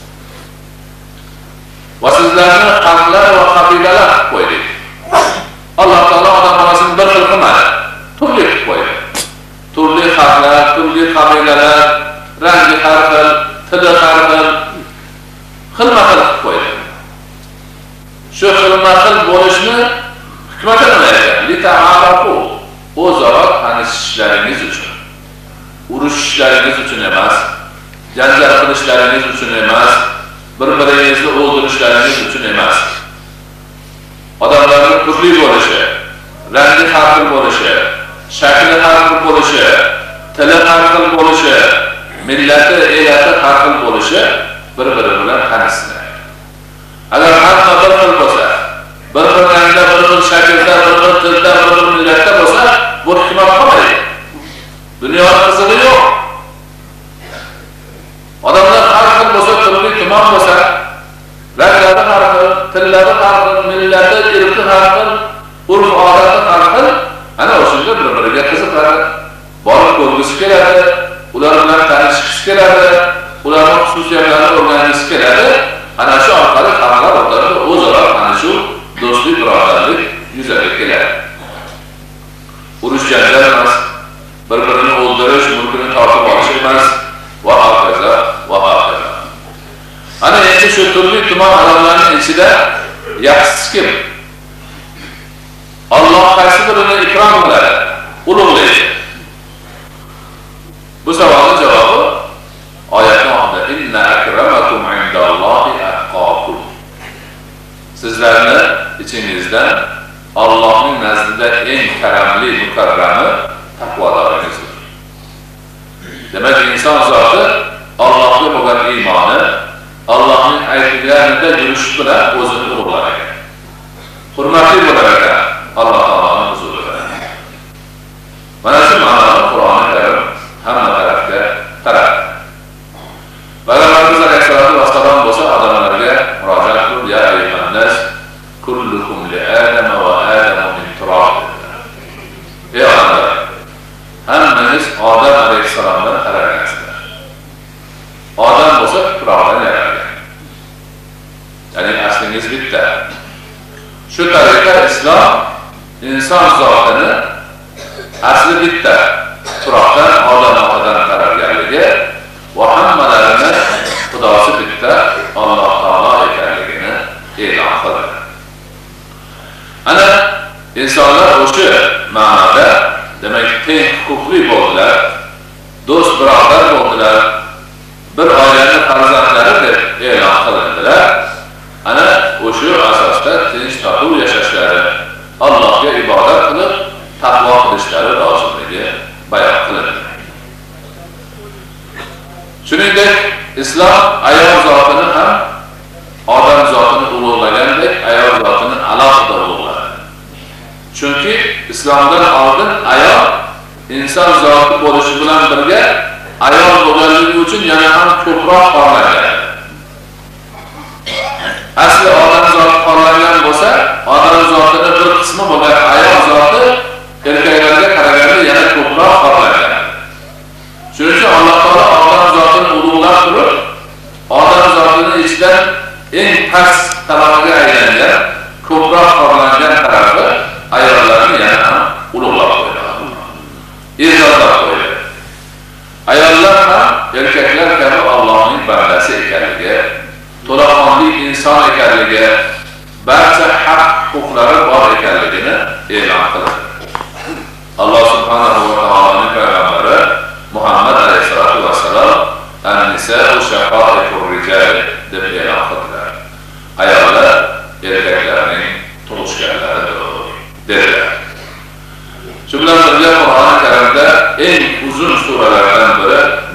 Va sizlarni xalqlar va qabilalar qilib qo'ydik. Alloh taolo odam bolasini bir xil qilmadi. Turli qilib qo'ydi. Turli xalqlar, turli qabilalar, rangi har xil, tili har xil, xilma-xil qilib qo'ydi. Shu xilma-xil bo'lishni hikmati nima ekan? Li ta'arafu, o'zaro tanishishlaringiz uchun. Urushishlaringiz uchun emas, janjal qilishlaringiz uchun emas, bir-biringizni o'ldirishlaringiz uchun emas. Odamlarning turli bo'lishi, rangi har xil bo'lishi, shakli har xil bo'lishi, tili har xil bo'lishi, millati, elati har xil bo'lishi bir-biri bilan tanishsin. Agar hamma bir xil bo'lsa, bir xil rangda, bir xil shaklda, bir xil tilda, bir xil millatda bo'lsa, bu hikmat qolmaydi. Dunyoda qizig'i yo'q. Odamlar har xil bo'lsa, turli tuman bo'lsa, ranglari har xil, tillari har xil, millati, irqi har xil, urf-odati har xil, ana o'shanga bir-biriga qiziqadi, borib ko'rgisi keladi, ular bilan tanishishib keladi, ularning xususiyatlarini o'rganishib keladi. Ana shu orqali xalqlar o'rtasida o'zaro tanishuv, do'stlik, birodarlik yuzaga keladi. Urush janjal emas, bir-birini o'ldirish, mulkini tortib olish emas, va hokazo, va hokazo. Ana endi shu turli tuman odamlarning ichida yaxshisi kim? Alloh qaysi birini ikrom qiladi, ulug'laydi? Bu savolning javobi oyatning oxirida inna akramakum indallohi atqakum. Sizlarni ichingizdan Allohning nazdida eng karamli, mukarrami taqvodorlaringizdir. Demak, inson zoti Allohga bo'lgan iymoni, Allohning aytganida yurish bilan o'zini ulug'lar ekan. Hurmatli bo'lar ekan Alloh taoloning huzurida. Mana shu ma'noni Qur'oni Karim hamma tarafga taratdi. Payg'ambarimiz alayhisolatu vassalom bo'lsa odamlarga murojaat qilib, ya ayyuhan nas kullukum li adama va adamu min turab. Ey odamlar, hammangiz Odam alayhisalomdan qaragansizlar. Odam bo'lsa tuproqdan yaralgan. Ya'ni aslingiz bitta. Shu tariqa islom inson zotini asli bitta, tuproqdan, Odam otadan qaralganligi va hammalarini xudosi bitta Alloh taolo ekanligini e'lon qildi. Ana insonlar o'sha ma'noda demak teng huquqli bo'ldilar, do'st birodar bo'ldilar, bir oilaning farzandlari deb e'lon qilindilar. Ana o'sha asosda tinch totuv yashashlari, Allohga ibodat qilib taqvo qilishlari lozimligi bayon qilindi. Shuningdek, islom ayol zotini ham odam zotini ulug'lagandek, ayol zotini alohida ulug'ladi. Chunki islomdan oldin ayol inson zoti bo'lishi bilan birga ayol bo'lganligi uchun yana ham ko'proq qorlangan. Asli odam zoti qorlangan bo'lsa, odam zotini bir qismi bo'lgan ayol zoti erkaklarga qaraganda yana ko'proq qorlangan. Shuning uchun Alloh taolo odam zotini ulug'lab turib, odam zotini ichidan eng past tabaqaga aylangan, ko'proq qorlangan tarafi ayollarni yana ham ulug'lab qo'ydi. E'zozlab qo'ydi. Ayollar ham erkaklar kabi Allohning bandasi ekanligi, to'laqonli inson ekanligi, barcha haq huquqlari bor ekanligini e'lon qildi. Alloh subhanahu va taoloning payg'ambari Muhammad alayhisolatu vassalom an-nisa'u shaqa'iqur rijal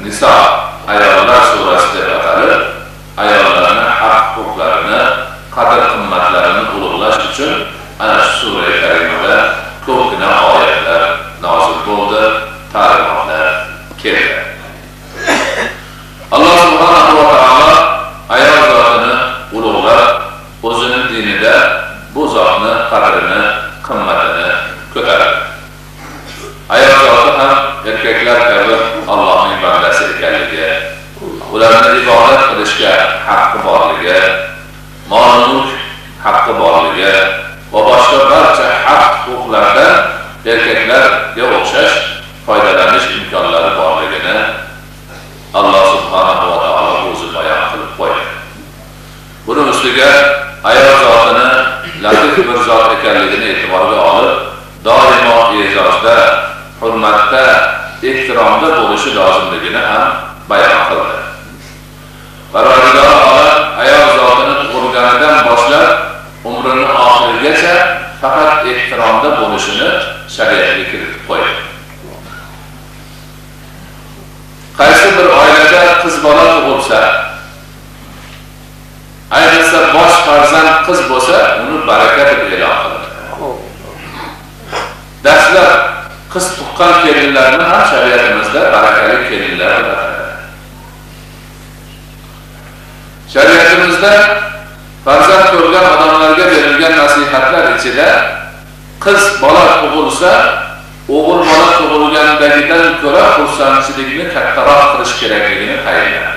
Nisa ayollar surasi deb atalib, ayollarning haq-huquqlarini, qadr-qimmatlarini ulug'lash uchun ana shu sura karimada ko'pgina oyatlar nozil bo'ldi, ta'limotlar keldi. Alloh subhanahu va taolo ayol zotini ulug'lab, o'zining dinida bu zotni qadrini, qimmatini ko'taradi. Ayol zoti ham erkaklar kabi Allohning bandasi ekanligi, ularni ibodat qilishga haqqi borligi, mol-mulk haqqi borligi va boshqa barcha haq-huquqlardan erkaklarga o'xshash foydalanish imkonlari borligini Alloh subhanahu va taolo o'zi bayon qilib qo'ydi. Buning ustiga ayol zotini latif bir zot ekanligini e'tiborga olib, doimo e'zozda, hurmatda, ehtiromda bo'lishi lozimligini ham bayon qildi. Parvardigor olam ayol zotini tug'ilganidan boshlab umrining oxirigacha faqat ehtiromda bo'lishini shariatga kiritib qo'ydi. Qaysi bir oilada qiz bola tug'ilsa, ayniqsa bosh farzand qiz bo'lsa, uni baraka deb e'lon qiladi. Dastlab qiz tuqqan kelinlarni ham shariatimizda barakali kelinlar deb ataladi. Shariatimizda farzand ko'rgan odamlarga berilgan nasihatlar ichida qiz bola tug'ilsa, o'g'il bola tug'ilgandagidan ko'ra xursandchilikni kattaroq qilish kerakligini ta'kidladi.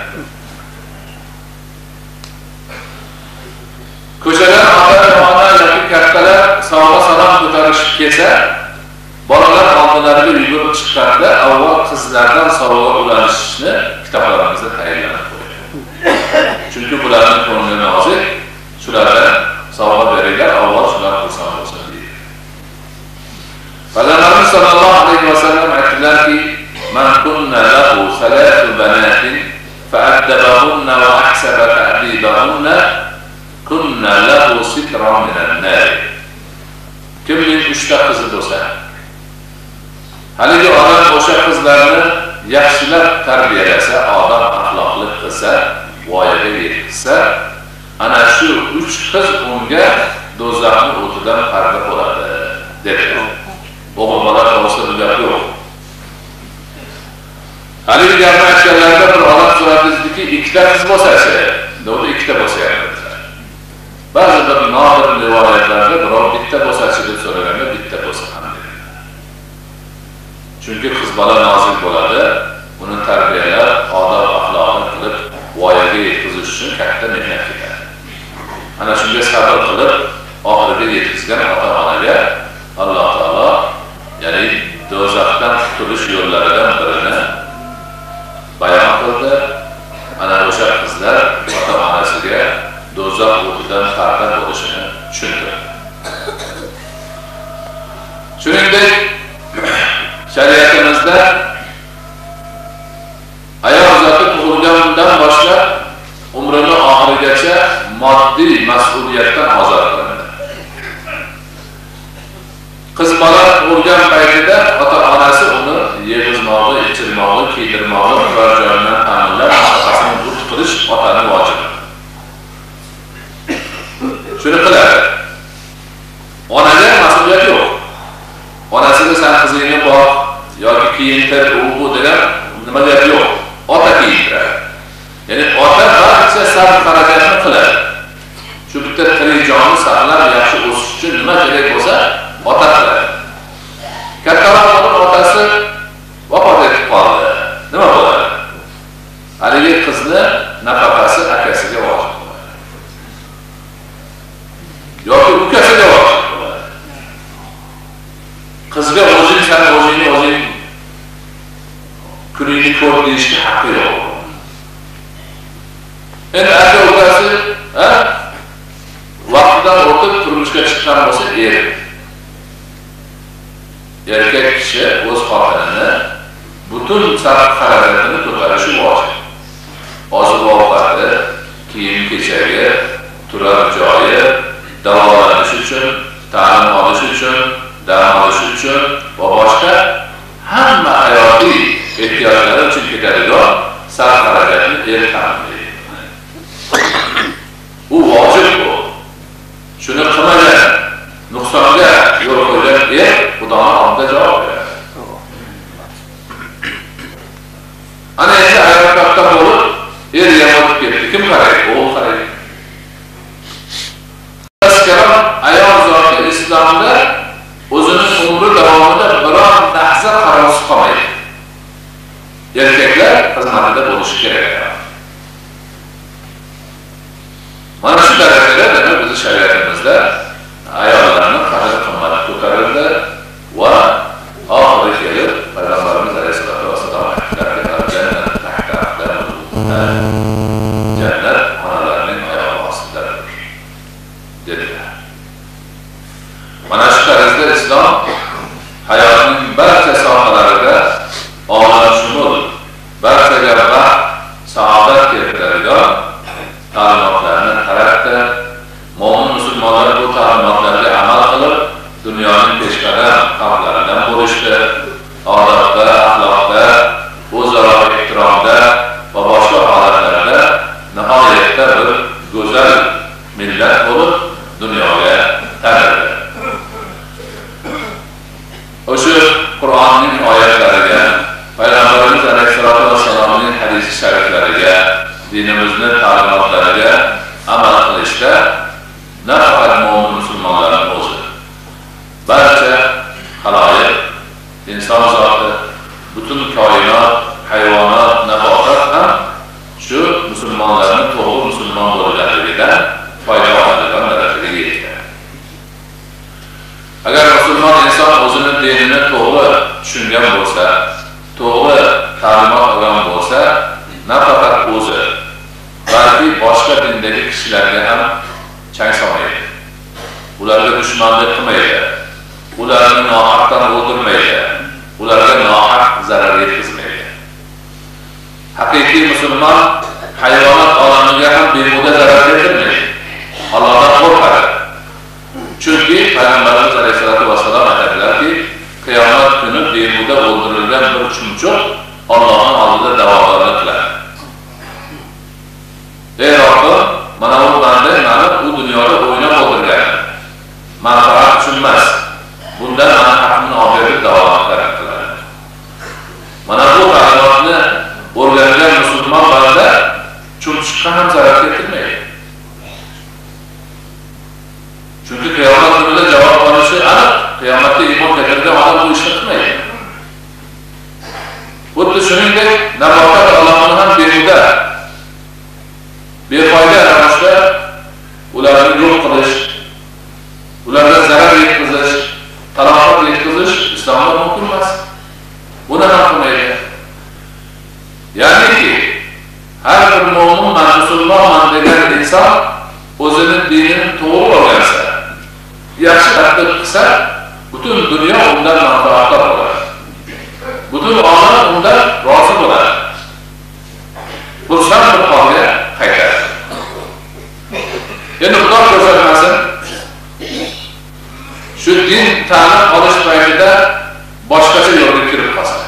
Ko'chadan ota-ona yoki kattalar sovg'a salom ko'tarishib kelsa, bolalar oldilariga yugurib chiqqanda avval qizlardan sovg'a ulanishni kitoblarimizda tayinlanib qo'ydi. Chunki bularning ko'ngli nozik, shulardan sovg'a beringlar, avval shular xursand bo'lsin deydi. Payg'ambarimiz sollallohu alayhi vasallam aytdilarki, "Man kunna lahu salatu banatin fa'addabahunna wa ahsaba ta'dibahunna kunna lahu sitran minan nar." Kimning uchta qizi bo'lsa, haligi odam o'sha qizlarni yaxshilab tarbiyalasa, odob axloqli qilsa, voyaga yetkazsa, ana shu uch qiz unga do'zaxning o'tidan parda bo'ladi dedi. O'g'il bola to'g'risida bu gap yo'q. Haligi gapni aytganlarida bir odam so'radiki, ikkita qiz bo'lsa-chi, dedi, ikkita bo'lsa kerak. Ba'zi bir nodir rivoyatlarda birov bitta bo'lsa-chi deb so'raganda bitta bo'lsa ham dedi. Chunki qiz bola nozik bo'ladi, uni tarbiyalab, odob axloqini qilib voyaga yetkazish uchun katta mehnat ketadi. Ana shunga sabr qilib, oxiriga yetkazgan ota-onaga Alloh taolo ya'ni do'zaxdan qutulish yo'llaridan birini bayon qildi. Ana o'sha qizlar ota-onasiga do'zax o'tidan parda bo'lishini tushuntirdi. Shuningdek, shariatimizda ayol zoti tug'ilgandan boshlab umrining oxirigacha moddiy mas'uliyatdan ozod qilinadi. Qiz bola tug'ilgan paytida ota-onasi uni yeg'izmog'i, ichirmog'i, kiydirmog'i, turar joyidan ta'minlab, nafaqasini burt qilish otaning vojibi. Shuni qiladi. Onaga mas'uliyat yo'q. Onasiga sen qizingni boq yoki kiyintir, u bu degan nima gap yo'q. Ota kiyintiradi. Ya'ni ota barcha sarf-xarajatni qiladi. Shu bitta tirik jonni saqlab yaxshi o'sish uchun nima kerak bo'lsa, ota qiladi. Kattaroq bo'lib otasi vafot etib qoldi. Nima bo'ladi? Haligi qizni nafaqasi akasiga vojib bo'ladi. Yoki ukasiga vojib bo'ladi. Qizga o'zing san o'zingni o'zing kuningni ko'r deyishga haqqi yo'q. Endi aka ukasi, ha? Vaqtidan o'tib turmushga chiqqan bo'lsa, er. Erkak kishi o'z xotinini butun sarf-xarajatini ko'tarishi vojib. Oziq-ovqati, kiyim-kechagi, turar joyi, davolanish uchun, ta'lim olish uchun, dam olish uchun va boshqa hamma hayotiy ehtiyojlari uchun ketadigan el ta'minlaydi. U vojib bu. Shuni qilmagan, nuqsonga yo'l qo'ygan er Xudoning oldida javob beradi. Ana endi ayol katta bo'lib, er yomon ketdi. Kim qaraydi? O'g'il qaraydi. Askalom ayol zoti islomda o'zining umri davomida biror lahza qarovsiz qolmaydi. Erkaklar xizmatida bo'lishi kerak. Mana shu darajada bizning shariatimizda ayollarning qadr qimmati ko'tarildi va oxiri kelib Payg'ambarimiz alayhisolatu vassalom jannat onalarning oyog'i ostidadir dedilar. Mana shu tarzda islom hayotning barcha sohalarida olamshumul, barchaga baxt, saodat keltiradigan ta'limotlarni taratdi. Mo'min musulmonlar bu ta'limotlarga amal qilib, dunyoning peshqadam xalqlaridan bo'lishdi. Odobda, axloqda, o'zaro ehtiromda va boshqa holatlarda nihoyatda bir go'zal millat bo'lib dunyoga tanildi. O'sha Qur'onning oyatlariga, Payg'ambarimiz alayhisolatu vassalomning hadis shariflariga, dinimizning ta'limotlariga amal qilishda nafaqat mo'min musulmonlarning o'zi, barcha xaloyiq, inson zoti, butun koinot, hayvonot, nabotat ham shu musulmonlarning to'g'ri musulmon bo'lganligidan foyda oladigan darajaga yetgan. Agar musulmon inson o'zining dinini to'g'ri tushungan bo'lsa, to'g'ri ta'limot olgan bo'lsa, nafaqat o'zi, balki boshqa dindagi kishilarga ham chang solmaydi. Ularga dushmanlik qilmaydi. Ularni nohaqdan o'ldirmaydi. Ularga nohaq zarar yetkazmaydi. Haqiqiy musulmon hayvonot olamiga ham behuda zarar keltirmaydi. Allohdan qo'rqadi. Chunki Payg'ambarimiz alayhisolatu vassalom aytadilarki, qiyomat kuni behuda o'ldirilgan bir chumchuq Allohning oldida da'vogarlik qiladi. Ey Robbim, mana bu banda meni bu dunyoda o'ynab o'ldirgan. Manfaat uchun emas. Bundan meni haqimni olib berib da'vogarlik qiladi. Mana bu ta'limotni o'rgangan musulmon banda chumchuqqa ham zarar keltirmaydi. Chunki qiyomat kunida javob olishi aniq. Qiyomatda iymon keltirgan odam bu ishni qilmaydi. Xuddi shuningdek, nabotat olamini ham behuda, befoyda ravishda ularni yo'q qilish, ularga zarar yetkazish, talafot yetkazish islomda mumkin emas. Buni ham qilmaydi. Ya'niki, har bir mo'min, musulmonman degan inson o'zining dinini to'g'ri o'rgansa, yaxshi tadbiq qilsa, butun dunyo undan manfaatdor bo'ladi. Butun olam undan rozi bo'ladi. Xursand bir holga qaytadi. Endi Xudo ko'rsatmasin, shu din ta'lim olish paytida boshqacha yo'lga kirib qolsa.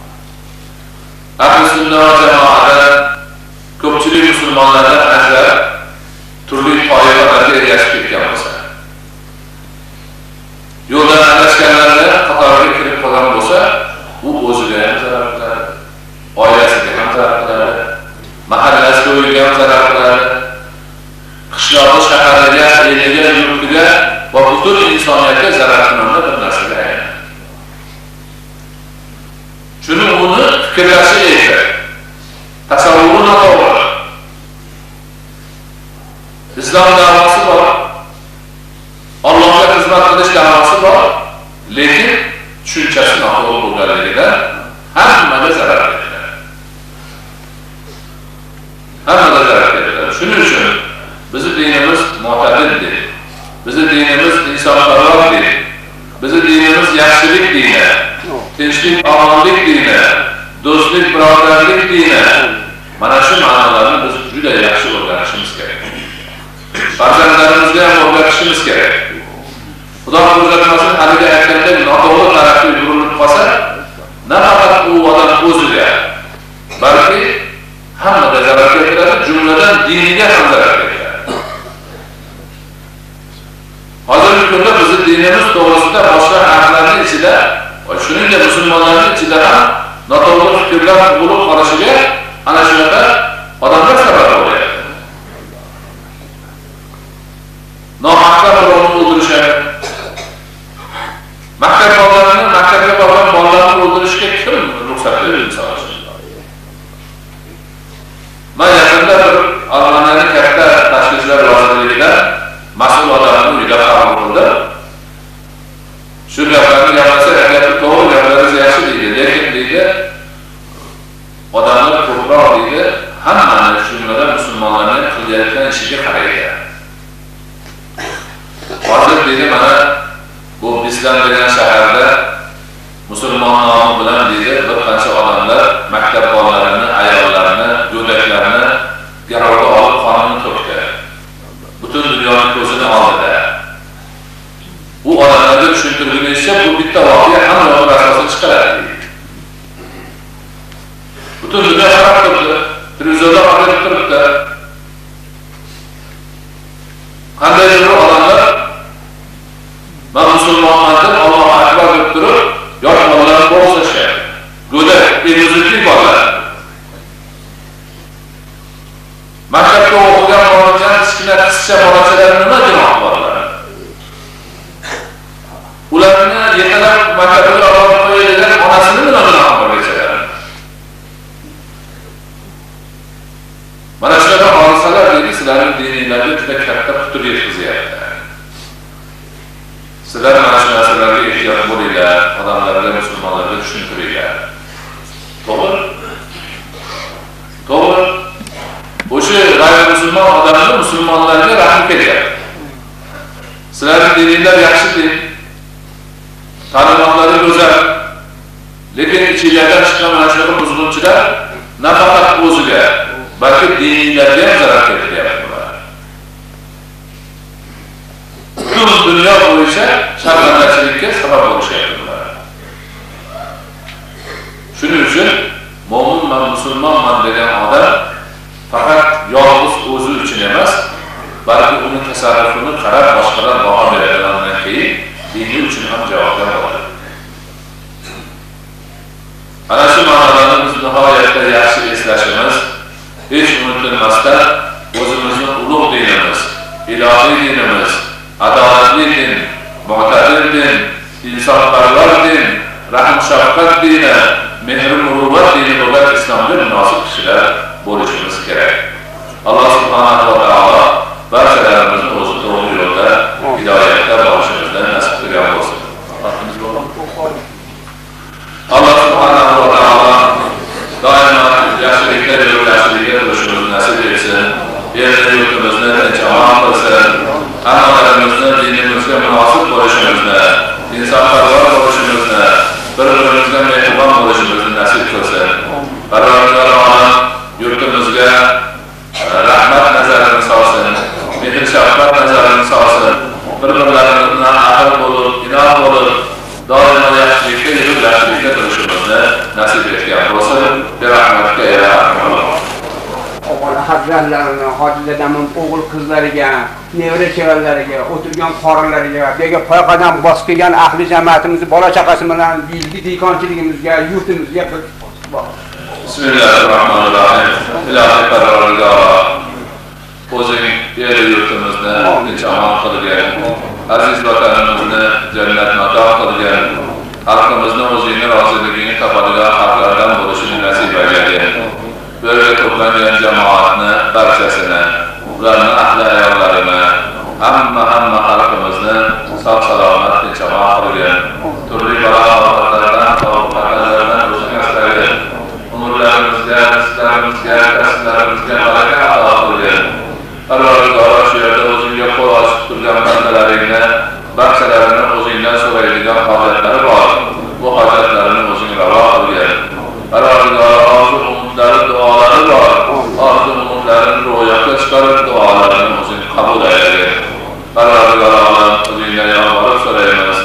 Ahli sunna va jamoada ko'pchilik musulmonlardan ajralib turli toifalarga ergashib ketgan bo'lsa, yo'ldan adashganlarga qatoriga kirib qolgan bo'lsa, u o'ziga ham zarar qiladi, oilasiga ham zarar qiladi, mahallasiga o'yiga ham zarar qiladi, qishlog'i, shahariga, eliga, yurtiga va butun insoniyatga zarar qiladigan bir narsaga aylanadi. Shuni uni fikrlashi esa tasavvuri noto'g'ri. Islom da'vosi bor, Allohga xizmat qilish da'vosi bor, lekin tushunchasi noto'g'ri bo'lganligidan hammaga zarar keladi. Hammaga zarar keladi. Shuning uchun bizning dinimiz mo'tadil din. Bizning dinimiz insonparvar din. Bizning dinimiz yaxshilik dini, tinchlik, omonlik dini, do'stlik, birodarlik dini. Mana shu ma'nolarni biz juda yaxshi o'rganishimiz kerak. Farzandlarimizga ham o'rgatishimiz kerak. Xudo ko'rsatmasin, haliga aytgandek noto'g'ri tarafga yurilib qolsa, nafaqat u odam o'ziga, balki hammaga zarar keltiradi, jumladan diniga ham zarar keltiradi. Hozirgi kunda bizning dinimiz to'g'risida boshqa xalqlarning ichida, shuningdek musulmonlarning ichida ham noto'g'ri fikrlar bo'lib qolishiga ana shunaqa odamlar sabab bo'lyapti. Nohaqqa birovni o'ldirishadi. Maktab bolalarini, maktabga borgan bolalarni o'ldirishga kim ruxsat berdi misol uchun? Men yaqinda bir Almaniyaning katta tashqi ishlar vazirligidan mas'ul odamni uyida qabul qildi. Shu gaplarni gapirsa, gapni to'g'ri gaplaringiz yaxshi deydi, lekin deydi, odamlar ko'proq deydi, hammani jumladan musulmonlarning qilayotgan ishiga qaraydi. Hozir deydi, mana bu Bislam degan shaharda musulmon nomi bilan deydi, bir qancha odamlar maktab bolalarini, ayollarini, go'daklarini garovga olib qonunni to'kdi. Butun dunyoning ko'zini oldida. Bu odamlarga tushuntirgunizcha bu bitta voqea hamma yoqqa asosini chiqaradi. Butun dunyo qarab turibdi, televizorda qarab turibdi. Qanday bir odamlar men musulmonman deb Allohu akbar deb turib, yosh bolalarni bo'g'izlashadi. Go'dak, emizikli bolalar. Maktabda o'qigan bolalar, kichkina qizcha bolachalar nima gunoh borlar? Ularni yetalab maktabga olib qo'yilgan onasini nima gunoh bor bechalar? Mana shunaqa hodisalar deydi, sizlarning diningizga juda katta putur yetkazyapti. Sizlar mana shu narsalarga ehtiyot bo'linglar, odamlarga, musulmonlarga tushuntiringlar. To'g'ri? To'g'ri. O'sha g'ayri-musulmon odamlar musulmonlarga rahm kelyapti. Sizlarning dininglar yaxshi din, ta'limotlari go'zal, lekin ichinglardan chiqqan mana shunaqa buzg'unchilar nafaqat o'ziga, balki dininglarga ham zarar keltiryapti. Butun dunyo bo'yicha sharmandachiligiga sabab bo'lishyapti. Shuning uchun mo'minman, musulmonman degan odam faqat yolg'iz o'zi uchun emas, balki uni tasarrufini qarab boshqalar baho beradigandan keyin dini uchun ham javobgar bo'ladi. Ana shu ma'nolarni biz nihoyatda yaxshi eslashimiz, hech unutilmasdan o'zimizni ulug' dinimiz, ilohiy dinimiz, adolatli din, mu'tadil din, insonparvar din, rahm shafqat dini, mehr muruvvat dini bo'lgan islomga munosib kishilar bo'lishimiz kerak. Alloh subhanahu va taolo barchalarimizni o'zi to'g'ri yo'lda, hidoyatda borishimizdan nasib qilgan bo'lsin. Alloh subhanahu va taolo doimo yaxshiliklar yo'l yaxshiligiga turishimizni nasib etsin. Yerni yurtimizni tinch-omon qilsin. Hammalarimizni dinimizga munosib bo'lishimizni, insonparvar bo'lishimizni, bir-birimizga mehribon bo'lishimizni nasib qilsin. Parvardigor olam yurtimizga rahmat nazarini solsin, mehr shafqat nazarini solsin. Bir-birlarimizga ahil bo'lib, inoq bo'lib, doimo yaxshilikka yurib, yaxshilikka turishimizni nasib etgan bo'lsin. Bi rahmatga ya rahmat. Oğul hazretlerine, Hacı dedemin oğul kızlarıga, nevre çevreleriga, oturgan qorilarga, bega poyqadan bosib kelgan ahli jamoatimizni bola chaqasi bilan bilgi dikonchiligimizga, yurtimizga Bismillahirrahmanirrahim. Ilohiy Parvardigor, o'zing yer yurtimizni tinch-omon qilgin, aziz vatanimizni jannat mato qilgin, xalqimizni o'zingning roziligingni topadigan xalqlardan bo'lishini nasib aylagin. Bu yerga to'plangan jamoatni barchasini, ularni ahli ayollarini, hamma hamma xalqimizni sog' salomat tinch-omon qilgin. Turli balo-ofatlardan, xavf-xatarlardan o'zing asragin. Umurlarimizga, rizqlarimizga, kasblarimizga baraka ato qilgin. Parvardigor, shu yerda o'zingga qo'l ochib turgan bandalaringni barchalarini o'zingdan so'raydigan hojatlari bor. Bu hojatlarini o'zing ravo qilgin. Parvardigor, orzu umidlari, duolari bor. Orzu umidlarini ro'yobga chiqarib, duolarini o'zing qabul aylagin. Parvardigor, o'zingdan yolvorib so'raymiz.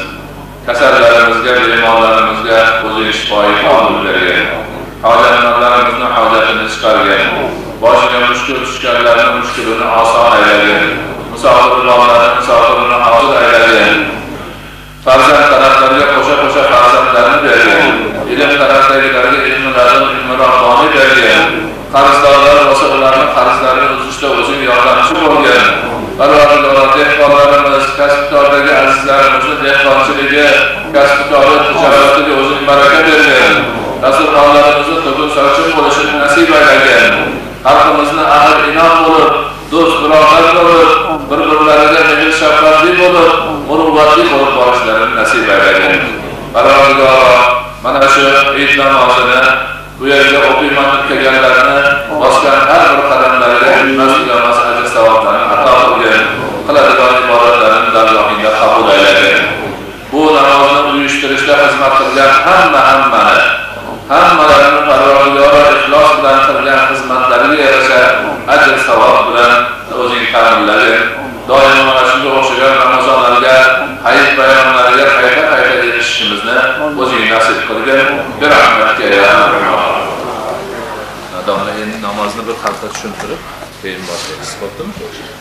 Kasallarimizga, bemorlarimizga o'zing shifoyi qabul bergin. Hojatlarimizni hojat hojatini chiqargan. Boshiga mushkul tushganlarning mushkulini oson aylagan. Musofirlarning musofirini hozir aylagan. Farzand taraflariga qo'sha-qo'sha farzandlarni bergan. Ilm tarafdagilarga ilmlarni ilmrobboni bergan. Qarzdorlar bo'lsa ularning qarzlarini uzishda o'zing yordamchi bo'lgan. Parvardigor, dehqonlarimiz, kasb-kordagi azizlarimizni dehqonchiligi, kasb-kori tijoratiga o'zing baraka bergan. Rasulullohlarimizni to'g'ri sochin bo'lishini nasib aylagan. Xalqimizni ahil-inom bo'lib, do'st birodar bo'lib, bir-birlariga mehr shafqatli bo'lib, muruvvatli bo'lib borishlarini nasib aylagan. Parvardigor, mana shu Eid namozini bu yerga o'qiyman deb kelganlarni bosgan har bir qadamlariga ilmas-ilmas ajr savoblarni ato qilgan. Qiladigan ibodatlarini dargohingda qabul aylagan. Bu namozni uyushtirishda xizmat qilgan hamma hammani, hammalarini Parvardigor ixlos bilan qilgan xizmatlariga yarasha ajr savob bilan o'zing ta'minlagin. Doimo mana shunga o'xshagan Ramazonlarga, hayit bayramlariga qayta-qayta erishishimizni o'zing nasib qilgin. Bir rahmatga ya Rahman. Domla endi namozni bir xalqqa tushuntirib, keyin boshlaymiz. Bo'ptimi?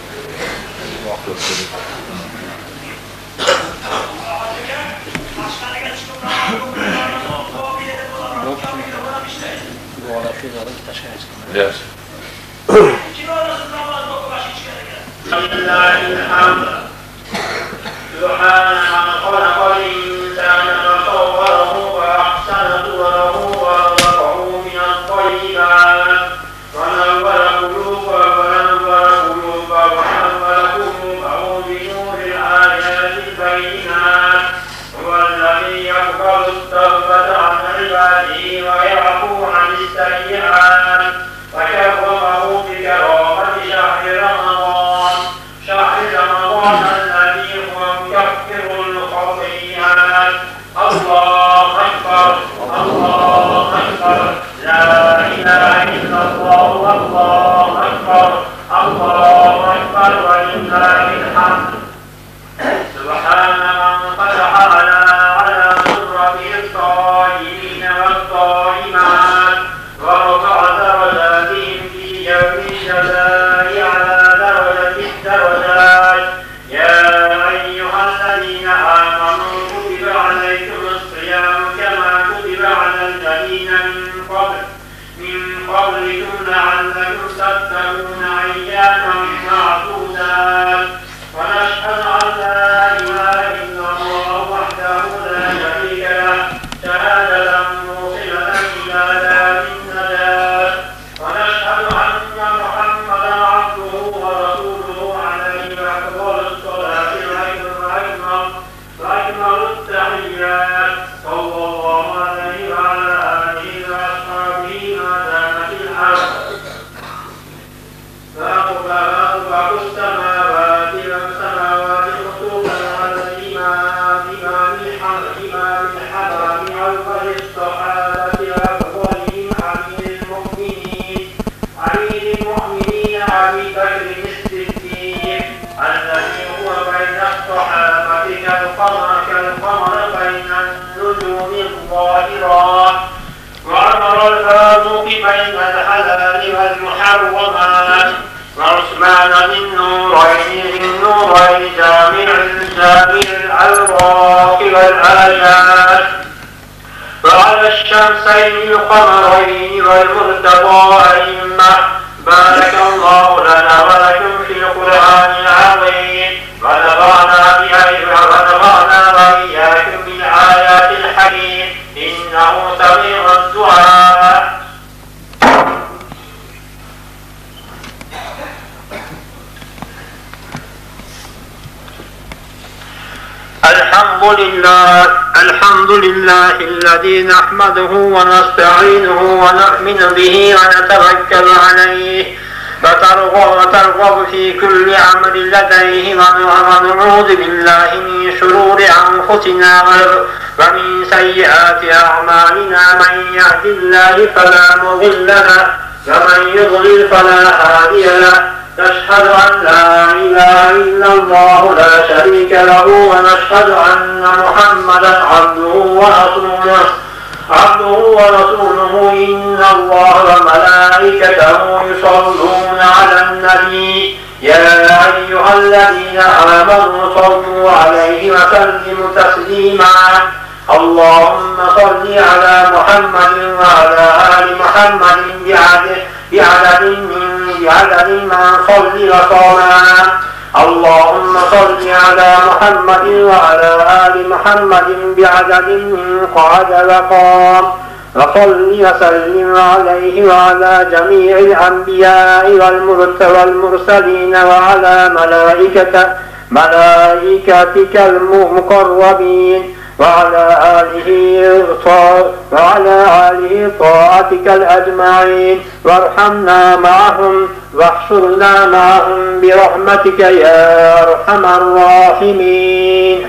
Yes. سبحان من خلق الإنسان فصوره فأحسن صوره ورزقه من الطيبات ونور قلوبه ونور قلوبه ونور قلوبه بنور الآيات البينات هو الذي يقبل التوبة عن عباده ويعفو عن السيئات فكرمه بكرامة شهر رمضان شهر رمضان الذي هو مكفر الخطيئات. الله أكبر الله أكبر لا إله إلا الله الله أكبر الله أكبر ولله الحمد. سبحان من فتح على على سرته الصائمين والصائمات ورفع درجاتهم في يوم الجزاء على درجة الدرجات. يا أيها الذين آمنوا كتب عليكم الصيام كما كتب على الذين من قبل من قبلكم لعلكم تتقون أياما معدودات. ونشهد أن لا إله إلا الله وحده لا شريك له شهادة موصلة إلى دار النجاة. ونشهد أن محمدا عبده ورسوله عليه أفضل الصلاة وأكمل التحيات صلى الله عليه وعلى آله وأصحابه ما دامت الحق. فأقبل السماوات والسماوات خطوبا على الإمام إمام الحرم أول الصحابة أفضلهم أمير المؤمنين أمير المؤمنين أبي بكر الصديق الذي هو بين الصحابة كالقمر كالقمر بين النجوم الظاهرات. وعمر الفاروق بين الحلال والمحرمات. وعثمان ذي النورين ذي النورين جامع جامع الأوراق والآيات. وعلى الشمسين القمرين والمرتضى أئمة. بارك الله لنا ولكم في القرآن العظيم ونفعنا ونفعنا وإياكم بالآيات الحكيم إنه سميع الدعاء. الحمد لله الحمد لله الذي نحمده ونستعينه ونؤمن به ونتوكل عليه وترغب وترغب في كل عمل لديه ونعوذ بالله من شرور أنفسنا ومن سيئات أعمالنا. من يهد الله فلا مضل له ومن يضلل فلا هادي له. نشهد أن لا إله إلا الله لا شريك له ونشهد أن محمدا عبده ورسوله. عبده ورسوله إن الله وملائكته يصلون على النبي يا أيها الذين آمنوا صلوا عليه وسلموا تسليما اللهم صل على محمد وعلى آل محمد بعدد بعدد من بعدد من صل وصام اللهم صل على محمد وعلى آل محمد بعدد من قعد وقام وصل وسلم عليه وعلى جميع الأنبياء والمرسلين وعلى ملائكة ملائكتك المقربين وعلى آله وعلى آله طاعتك الأجمعين وارحمنا معهم واحشرنا معهم برحمتك يا أرحم الراحمين.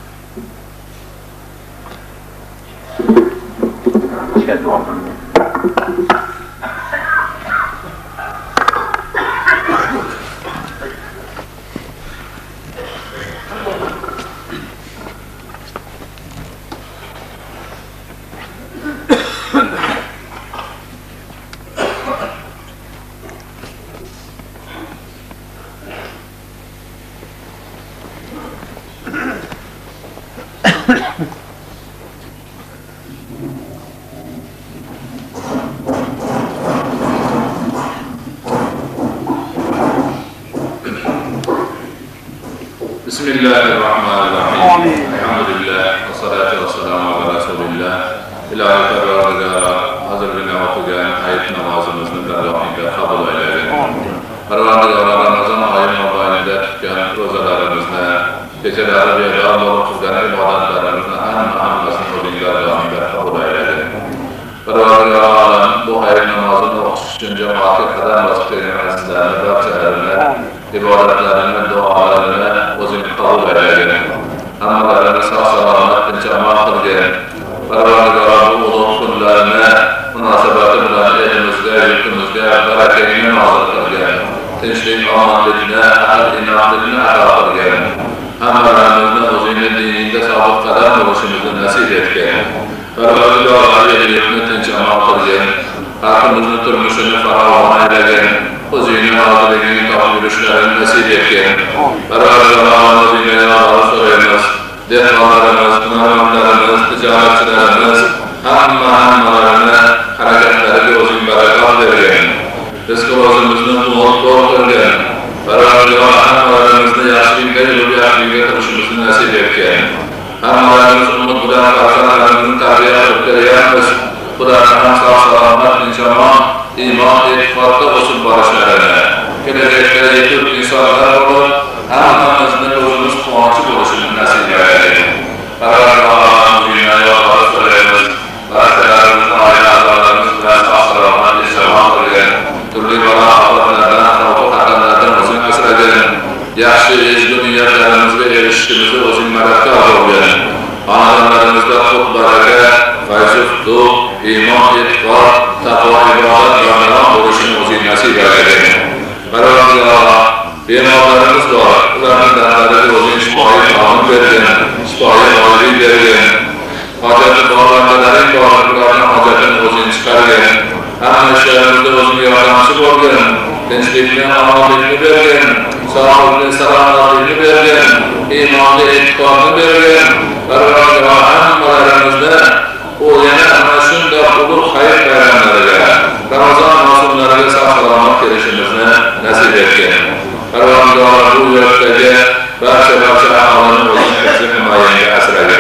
Bismillahirrahmanirrahim. Elhamdülillah ve salatu ve selamu ala Resulillah. İlahi Perverdigara hazırlığına okuyan ayet namazımızın berrakinde kabul eylesin. Perverdigara Ramazan ayı mübarinde tutkan rozalarımızda, geceleri ve dağları tutkan ibadetlerimizde hem hamdasını o dinler berrakinde kabul eylesin. Perverdigara bu ayet namazını okuş için cemaati kadar basıp edilmesinde mübarek seherine, ibadetlerine, dualarına o'zing qabul aylagan. Hammalarini sog' salomat tinch amal qilgan. Parvardigor bu ulug' kunlarni munosabati bilan elimizga, yurtimizga barakangni nozil qilgan. Tinchlik, omonlikni, aql-inoqlikni ato qilgan. Hammalarimizni o'zingni diningda sobit qadam bo'lishimizni nasib etgan. Parvardigor yurtni tinch amal qilgan. Xalqimizni turmushini farovon aylagan. O'zingni roziligini topib yurishlarini nasib etgan. Parvardigor o'zingga yolg'iz so'raymiz. Dehqonlarimiz, hunarmandlarimiz, tijoratchilarimiz hamma hammalarini harakatlariga o'zing barakot bergin. Rizq o'zimizni mo'l qilgin. Parvardigor hammalarimizni yaxshilikka yo'l yaxshilikka turishimizni nasib etgan. Hammalarimiz umid bilan farzandlarimizni tarbiya qilib kelayapmiz. Xudodan ham sog' salomat, tinch-omon, iymon, e'tiqodda o'sib borishlarini, kelajakda yetuk insonlar bo'lib, hammamizni o'zimiz quvonchi bo'lishini nasib etsin. Parvardigor o'zingdan yolg'iz so'raymiz. Barchalarimizni oila a'zolarimiz bilan sog' salomat yashamoq qilgin. Turli balo ofatlardan, xavf xatarlardan o'zing asragin. Yaxshi ezgu niyatlarimizga erishishimizni o'zing madadkor bo'lgin. Xonadonlarimizda quv baraka, fayzu qutuq, iymon, e'tiqod, taqvo, ibodat bardavom bo'lishini o'zing nasib etgin. Parvardigor, bemorlarimiz bor. Ularning dardlariga o'zing shifoyi nom bergin, shifoyi oylik bergin. Hojati bor bandalaring bor, ularning hojatini o'zing chiqargin. Hamma ishlarimizda o'zing yordamchi bo'lgin. Tinchlikni, omonlikni bergin. Sog'likni, salomatlikni bergin. Iymonni, e'tiqodni bergin. Parvardigor hammalarimizni u yana ana shunday ulug' hayit bayramlariga, Ramazon mavsumlariga sog' salomat kelishimizni nasib etgin. Parvardigor bu yurtdagi barcha barcha aholini o'zing hifzi himoyangga asragin.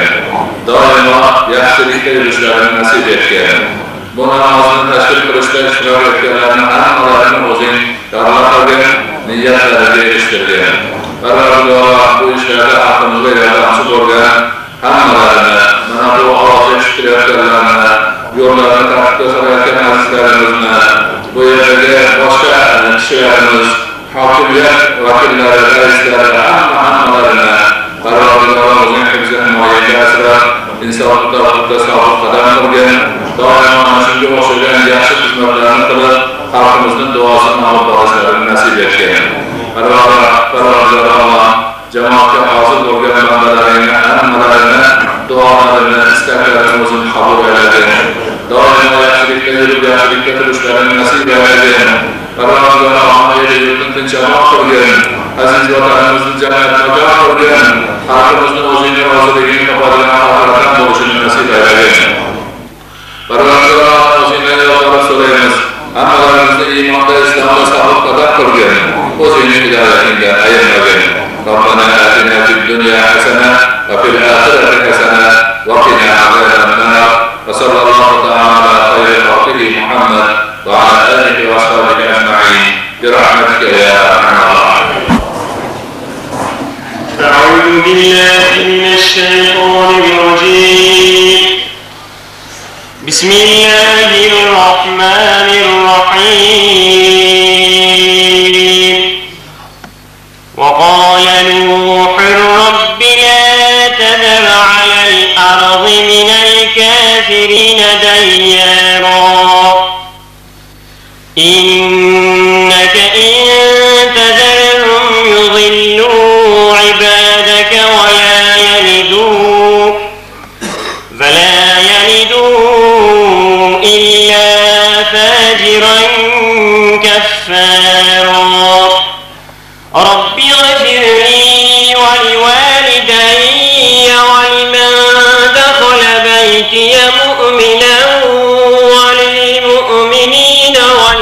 Doimo yaxshilikda yurishlarini nasib etgin. Bu namozni tashkil qilishda ishtirok etganlarni hammalarini o'zing yorliq qilgin, niyatlariga erishtirgin. Parvardigor bu ishlarda xalqimizga yordamchi bo'lgan hammalarini, mana bu ovozga chiqayotganlarni, yo'llarni tartibga solayotgan azizlarimizni, bu yerdagi boshqa kishilarimiz, hokimiyat vakillari, raislari, hamma hammalarini Parvardigor o'zing hifzi himoyangga asrab, insonlikda o'tda sobit qadam qilgin. Doimo mana shunga o'xshagan yaxshi xizmatlarni qilib, xalqimizni duosini olib borishlarini nasib etgin. Parvardigor Alloh jamoatga hozir bo'lgan bandalaringni hammalarini duolarini, istaklarini o'zing qabul aylagin. yaxshilikka yurib yaxshilikka turishlarini nasib aylagin. Parvardigor olamni yurtini tinchlik qilgin. Aziz vatanimizni jannatga qilgin. Xalqimizni o'zingni roziligiga topadigan xalqlardan bo'lishini nasib aylagin. Parvardigor o'zingdan yordam so'raymiz. Hammalarimizni iymonda, islomda sabit qadam qilgin. O'zingning hidoyatingga ayirmagin. Robbana atina fid dunya hasana va fil akhirati hasana va qina azaban nar. Va sallallohu ta'ala ala khayri khalqihi Muhammad va ala alihi va sahbihi ajma'in. Bi rahmatika ya arhamar rahimin. أعوذ بالله من الشيطان الرجيم. بسم الله الرحمن الرحيم. وقال نوح رب لا تذر على الأرض من الكافرين ديارا إنك إن تذرهم يضلوا عبادك ولا يلدوا فلا يلدوا إلا فاجرا كفارا رب اغفر لي ولوالدي ولمن دخل بيتي مؤمنا وللمؤمنين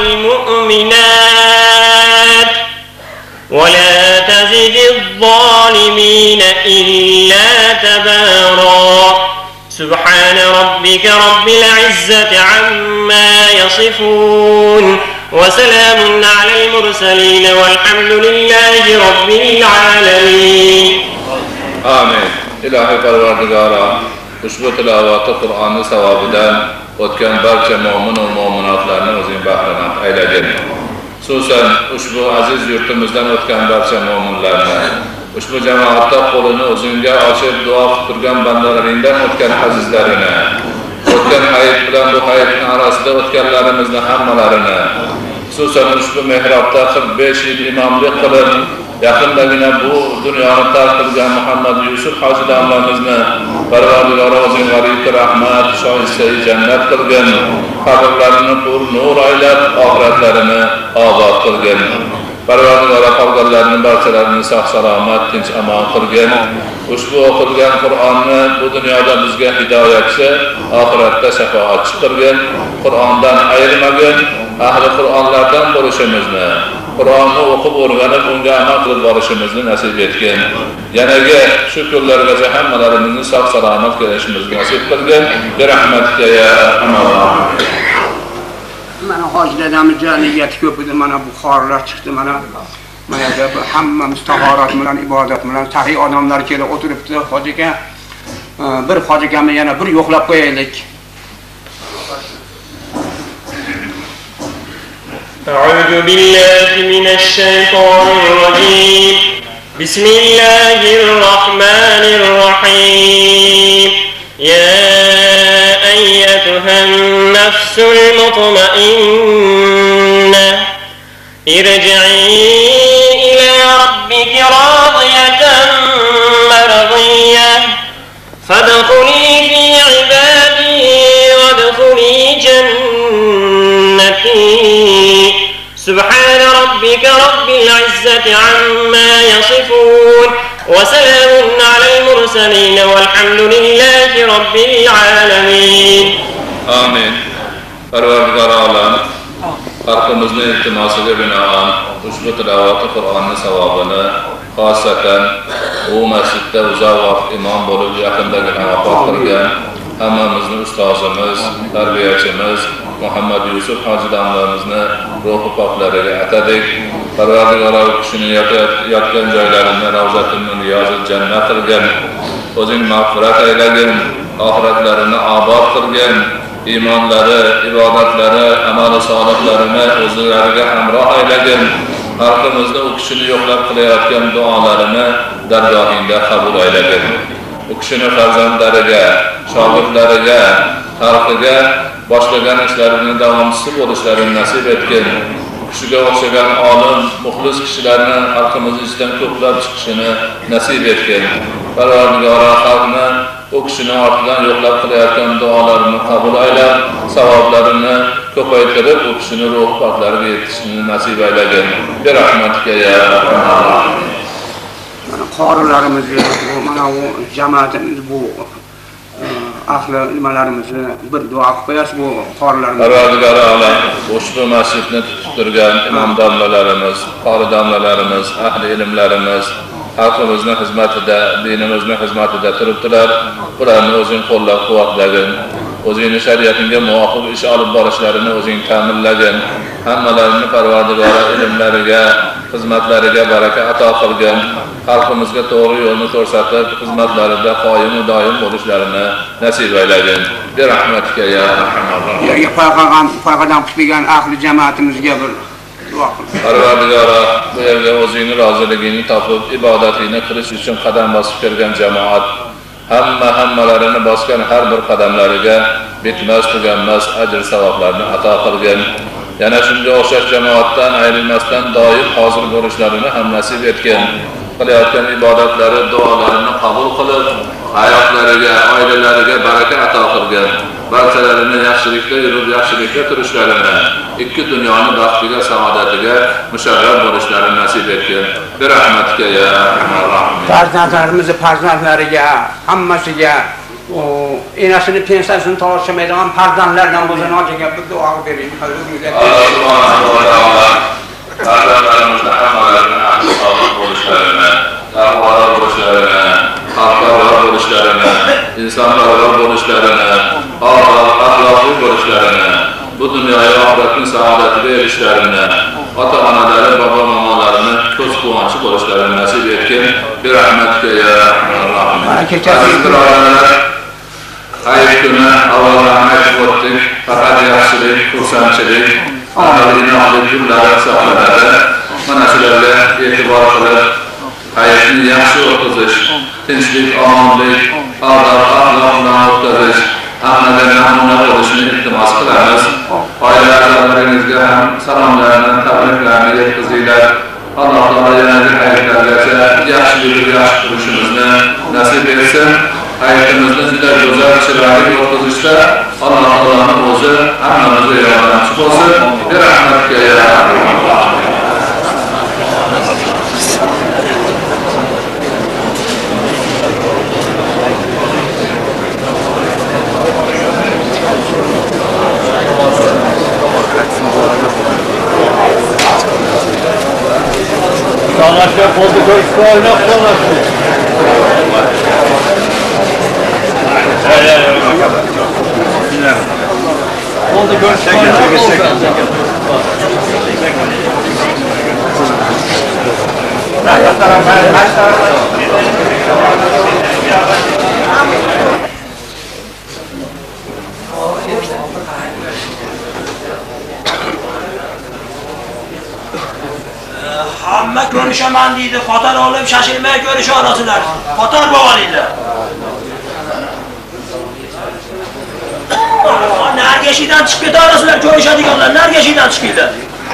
والمؤمنات ولا تزد الظالمين إلا تبارا سبحان ربك رب العزة عما يصفون وسلام على المرسلين والحمد لله رب العالمين. Amin. İlahi Parvardigara, ushbu tilovati Qur'onni savobidan o'tgan barcha mo'min va mo'minotlarni o'zing bahramand aylagin. Xususan ushbu aziz yurtimizdan o'tgan barcha mo'minlarni, ushbu jamoatda qo'lini o'zingga ochib duo qilib turgan bandalaringdan o'tgan azizlarini, o'tgan hayot bilan bu hayotning orasida o'tganlarimizni hammalarini, xususan ushbu mehrobda qirq besh yil imomlik qilib, yaqindagina bu dunyoni tark qilgan Muhammad Yusuf hoji domlamizni Parvardigor o'zing g'arib rahmat, shoistai jannat qilgin, qabrlarini pur nur aylab, oxiratlarini obod qilgin. Parvardigor qolganlarning barchalarini sog' salomat, tinch amon qilgin. Ushbu o'qilgan Qur'onni bu dunyoda bizga hidoyatchi, oxiratda shafoatchi qilgin. Qur'ondan ayirmagin, ahli Qur'onlardan bo'lishimizni, Qur'onni o'qib o'rganib, unga amal qilib borishimizni nasib etgin. Yanaga shu kunlargacha hammalarimizni sog' salomat kelishimizni nasib qilgin. Bi rahmatika ya arhamar rohimin. Mana hoji dadamiz jamiyati ko'p edi, mana bu xorlar chiqdi, mana mana bu hammamiz tahorat bilan, ibodat bilan sahih odamlar kelib o'tiribdi. Hoji aka, bir hoji akamni yana bir yo'qlab qo'yaylik. أعوذ بالله من الشيطان الرجيم. بسم الله الرحمن الرحيم. يا أيتها النفس المطمئنة ارجعي إلى ربك راضية مرضية فادخلي في عبادي وادخلي جنتي سبحان ربك رب العزة عما يصفون وسلام على المرسلين والحمد لله رب العالمين. Amin. Parvardigor olam, xalqimizni iltimosiga binoan ushbu tilovati Qur'onni savobini xosatan u masjidda uzoq vaqt imom bo'lib yaqindagina vafot qilgan hammamizni ustozimiz, tarbiyachimiz Muhammad Yusuf hoji domlamizni ruhi poklariga atadik. Parvardigor u kishini yotgan joylarini ravzatun riyozil jannat qilgin. O'zing mag'firat aylagin, oxiratlarini obod qilgin. İmanları, ibadatları, amali solihlarini o'zlariga hamroh aylagin. Xalqimizda u kishini yo'qlab qilayotgan duolarini dargohingda qabul aylagin. U kishini farzandlariga, shogirdlariga, xalqiga boshlagan ishlarini davomchisi bo'lishlarini nasib etgin. U kishiga o'xshagan olim, muxlis kishilarni xalqimiz ichidan ko'plab chiqishini nasib etgin. Parvardigor xalqni o kişinin ortidan yo'qlab qilayotgan duolarini qabul aylab, savoblarini ko'paytirib, o kişinin ruh paklariga yetishini nasib aylagin. Bir rahmatika ya Rahman. Mana qorilarimizni, mana bu jamoatimiz bu ahli nimalarimizni bir duo qilib qo'yasiz bu qorilarimiz. Parvardigor olam, ushbu masjidni tutib turgan imom domlalarimiz, qori domlalarimiz, ahli ilmlarimiz xalqimizni xizmatida, dinimizni xizmatida turibdilar. Ularni o'zing qo'llab-quvvatlagin. O'zingning shariatingga muvofiq ish olib borishlarini o'zing ta'minlagin. Hammalarini Parvardigor ilmlariga, xizmatlariga baraka ato qilgin. Xalqimizga to'g'ri yo'lni ko'rsatib, xizmatlarida qoyim va doim bo'lishlarini nasib aylagin. Bi rahmatika ya Rahman. Yerga qo'ygan, qo'ygan qilgan ahli jamoatimizga bir duo qil. Parvardigor, bu yerga o'zingning roziligingni topib, ibodatingni qilish uchun qadam bosib kirgan jamoat, hamma hammalarini bosgan har bir qadamlariga bitmas tuganmas ajr savoblarni ato qilgin. Yana shunga o'xshash jamoatdan ayrilmasdan doim hozir bo'lishlarini ham nasib etgin. Qilayotgan ibodatlari, duolarini qabul qilib, hayotlariga, oilalariga baraka ato qilgin. Barchalarini yaxshilikda yurib, yaxshilikda turishlarini, ikki dunyoni baxtiga, saodatiga musharraf bo'lishlarini nasib etgin. Bir rahmatika ya Rahman. Farzandlarimizni farzandlariga, hammasiga o enasini pensiyasini to'lashmaydigan farzandlardan bo'lgan hojiga bir duo bering. Alloh subhanahu va taolo farzandlarimizni hammalarini ahli sog'lom bo'lishlarini, taqvodor bo'lishlarini, xalqparvar bo'lishlarini, insonparvar bo'lishlarini, axloqli bo'lishlarini, bu dunyoyu oxiratning saodatiga erishlarini, ota-onalari, bobo-momolarini ko'z quvonchi bo'lishlarini nasib etgin. Bir rahmatka ya Rahman. Hayır kuni avvaldan aytib o'tdik, faqat yaxshilik, xursandchilik, inoqlik kunlari hisoblanadi. Mana shularga e'tibor qilib, hayotni yaxshi o'tkazish, tinchlik, omonlik, odob, axloq bilan o'tkazish, hammaga namuna bo'lishni iltimos qilamiz. Oila a'zolaringizga ham salomlarni, tabriklarni yetkazinglar. Alloh taolo yangi hayotlargacha yaxshilik yaxshi turishimizni nasib etsin. Hayotimizni juda go'zal, chiroyli o'tkazishda Alloh taoloning o'zi hammamizga yordamchi bo'lsin. Bir rahmatga ya Rahman. Dolaşma koldu koyusu oynak dolaşma. Koldu koyusu oynak Hamma ko'rishaman deydi, qotar olib shashilmay ko'risha olasilar. Qotar bo'g'alinglar. Nargashidan chiqib keta olasizlar, ko'rishadiganlar nargashidan chiqinglar.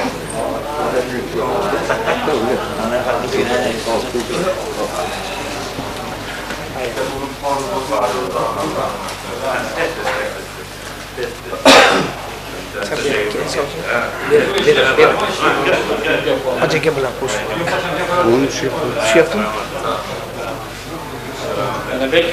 Hocaga bilan qo'sh. Bunu şey şey yaptın. Anabek.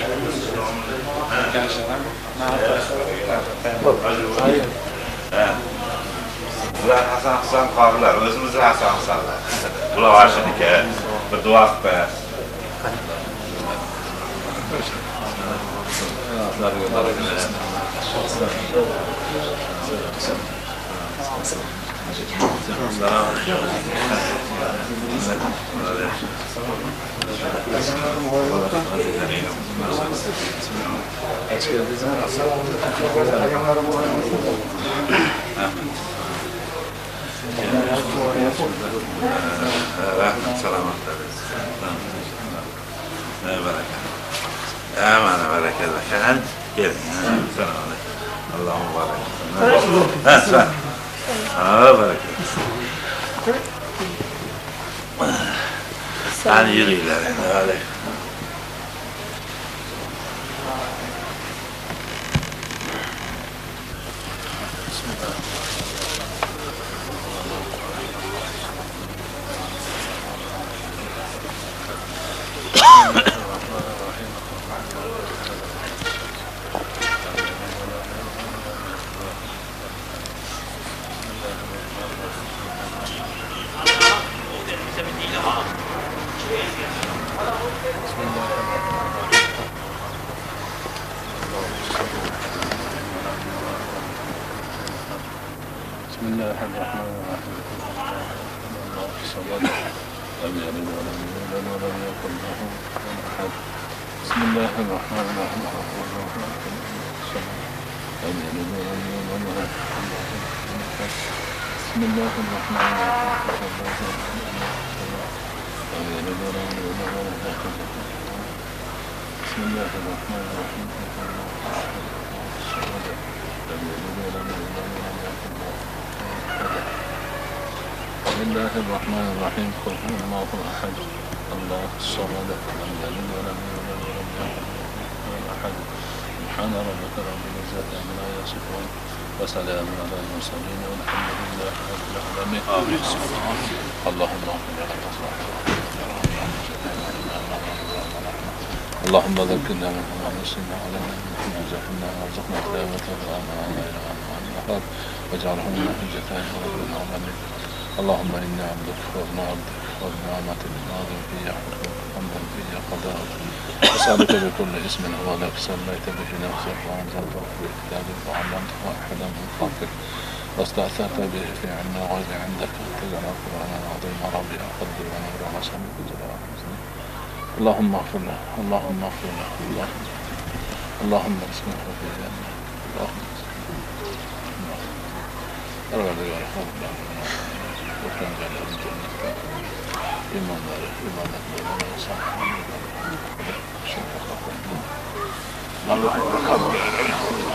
Bular Hasan Hasan qorilar, o'zimizni Hasan Hasanlar. Bular ashidika bir duo qilib qo'yasiz. Aman barakallah. Kan gel. Allahu barak. Ha, sen. Ha, barakallah. Hadi yürüyler. Hadi. بسم الله الرحمن الرحيم. الله الصمد لم يلد ولم يولد ولم يكن له كفوا احد. بسم الله الرحمن الرحيم. لم يلد ولم يولد ولم يكن له كفوا احد. بسم الله الرحمن الرحيم. لم يلد ولم يولد ولم يكن له. بسم الله الرحمن الرحيم. لم يلد ولم يولد ولم يكن له. بسم الله الرحمن الرحيم. قل هو الله احد الله الصمد لم يلد ولم يولد ولم يكن له كفوا احد. سبحان ربك رب العزة عما يصفون وسلام على المرسلين والحمد لله رب العالمين. آمين. اللهم اغفر اللهم ذكرنا منه ونسينا علينا منه وزكنا وارزقنا تلاوته وآمنا غير آمنا واجعله لنا حجة يا رب العالمين. اللهم إنا عبدك وابن عبدك وابن عمتك ماض في حكمك حمدا في قضاءك أسألك بكل اسم هو لك سميت به نفسك وأنزلته في كتابك وعلمته أحدا من خلقك واستأثرت به في علم الغيب عندك أن تجعل القرآن العظيم ربيع قلبي ونور عصمك جل اللهم اغفر له اللهم اغفر له اللهم اللهم اسمه في الجنة اللهم أرغب يا رحمة الله وكان جعل الجنة إيمان داره إيمان داره وصحبه الله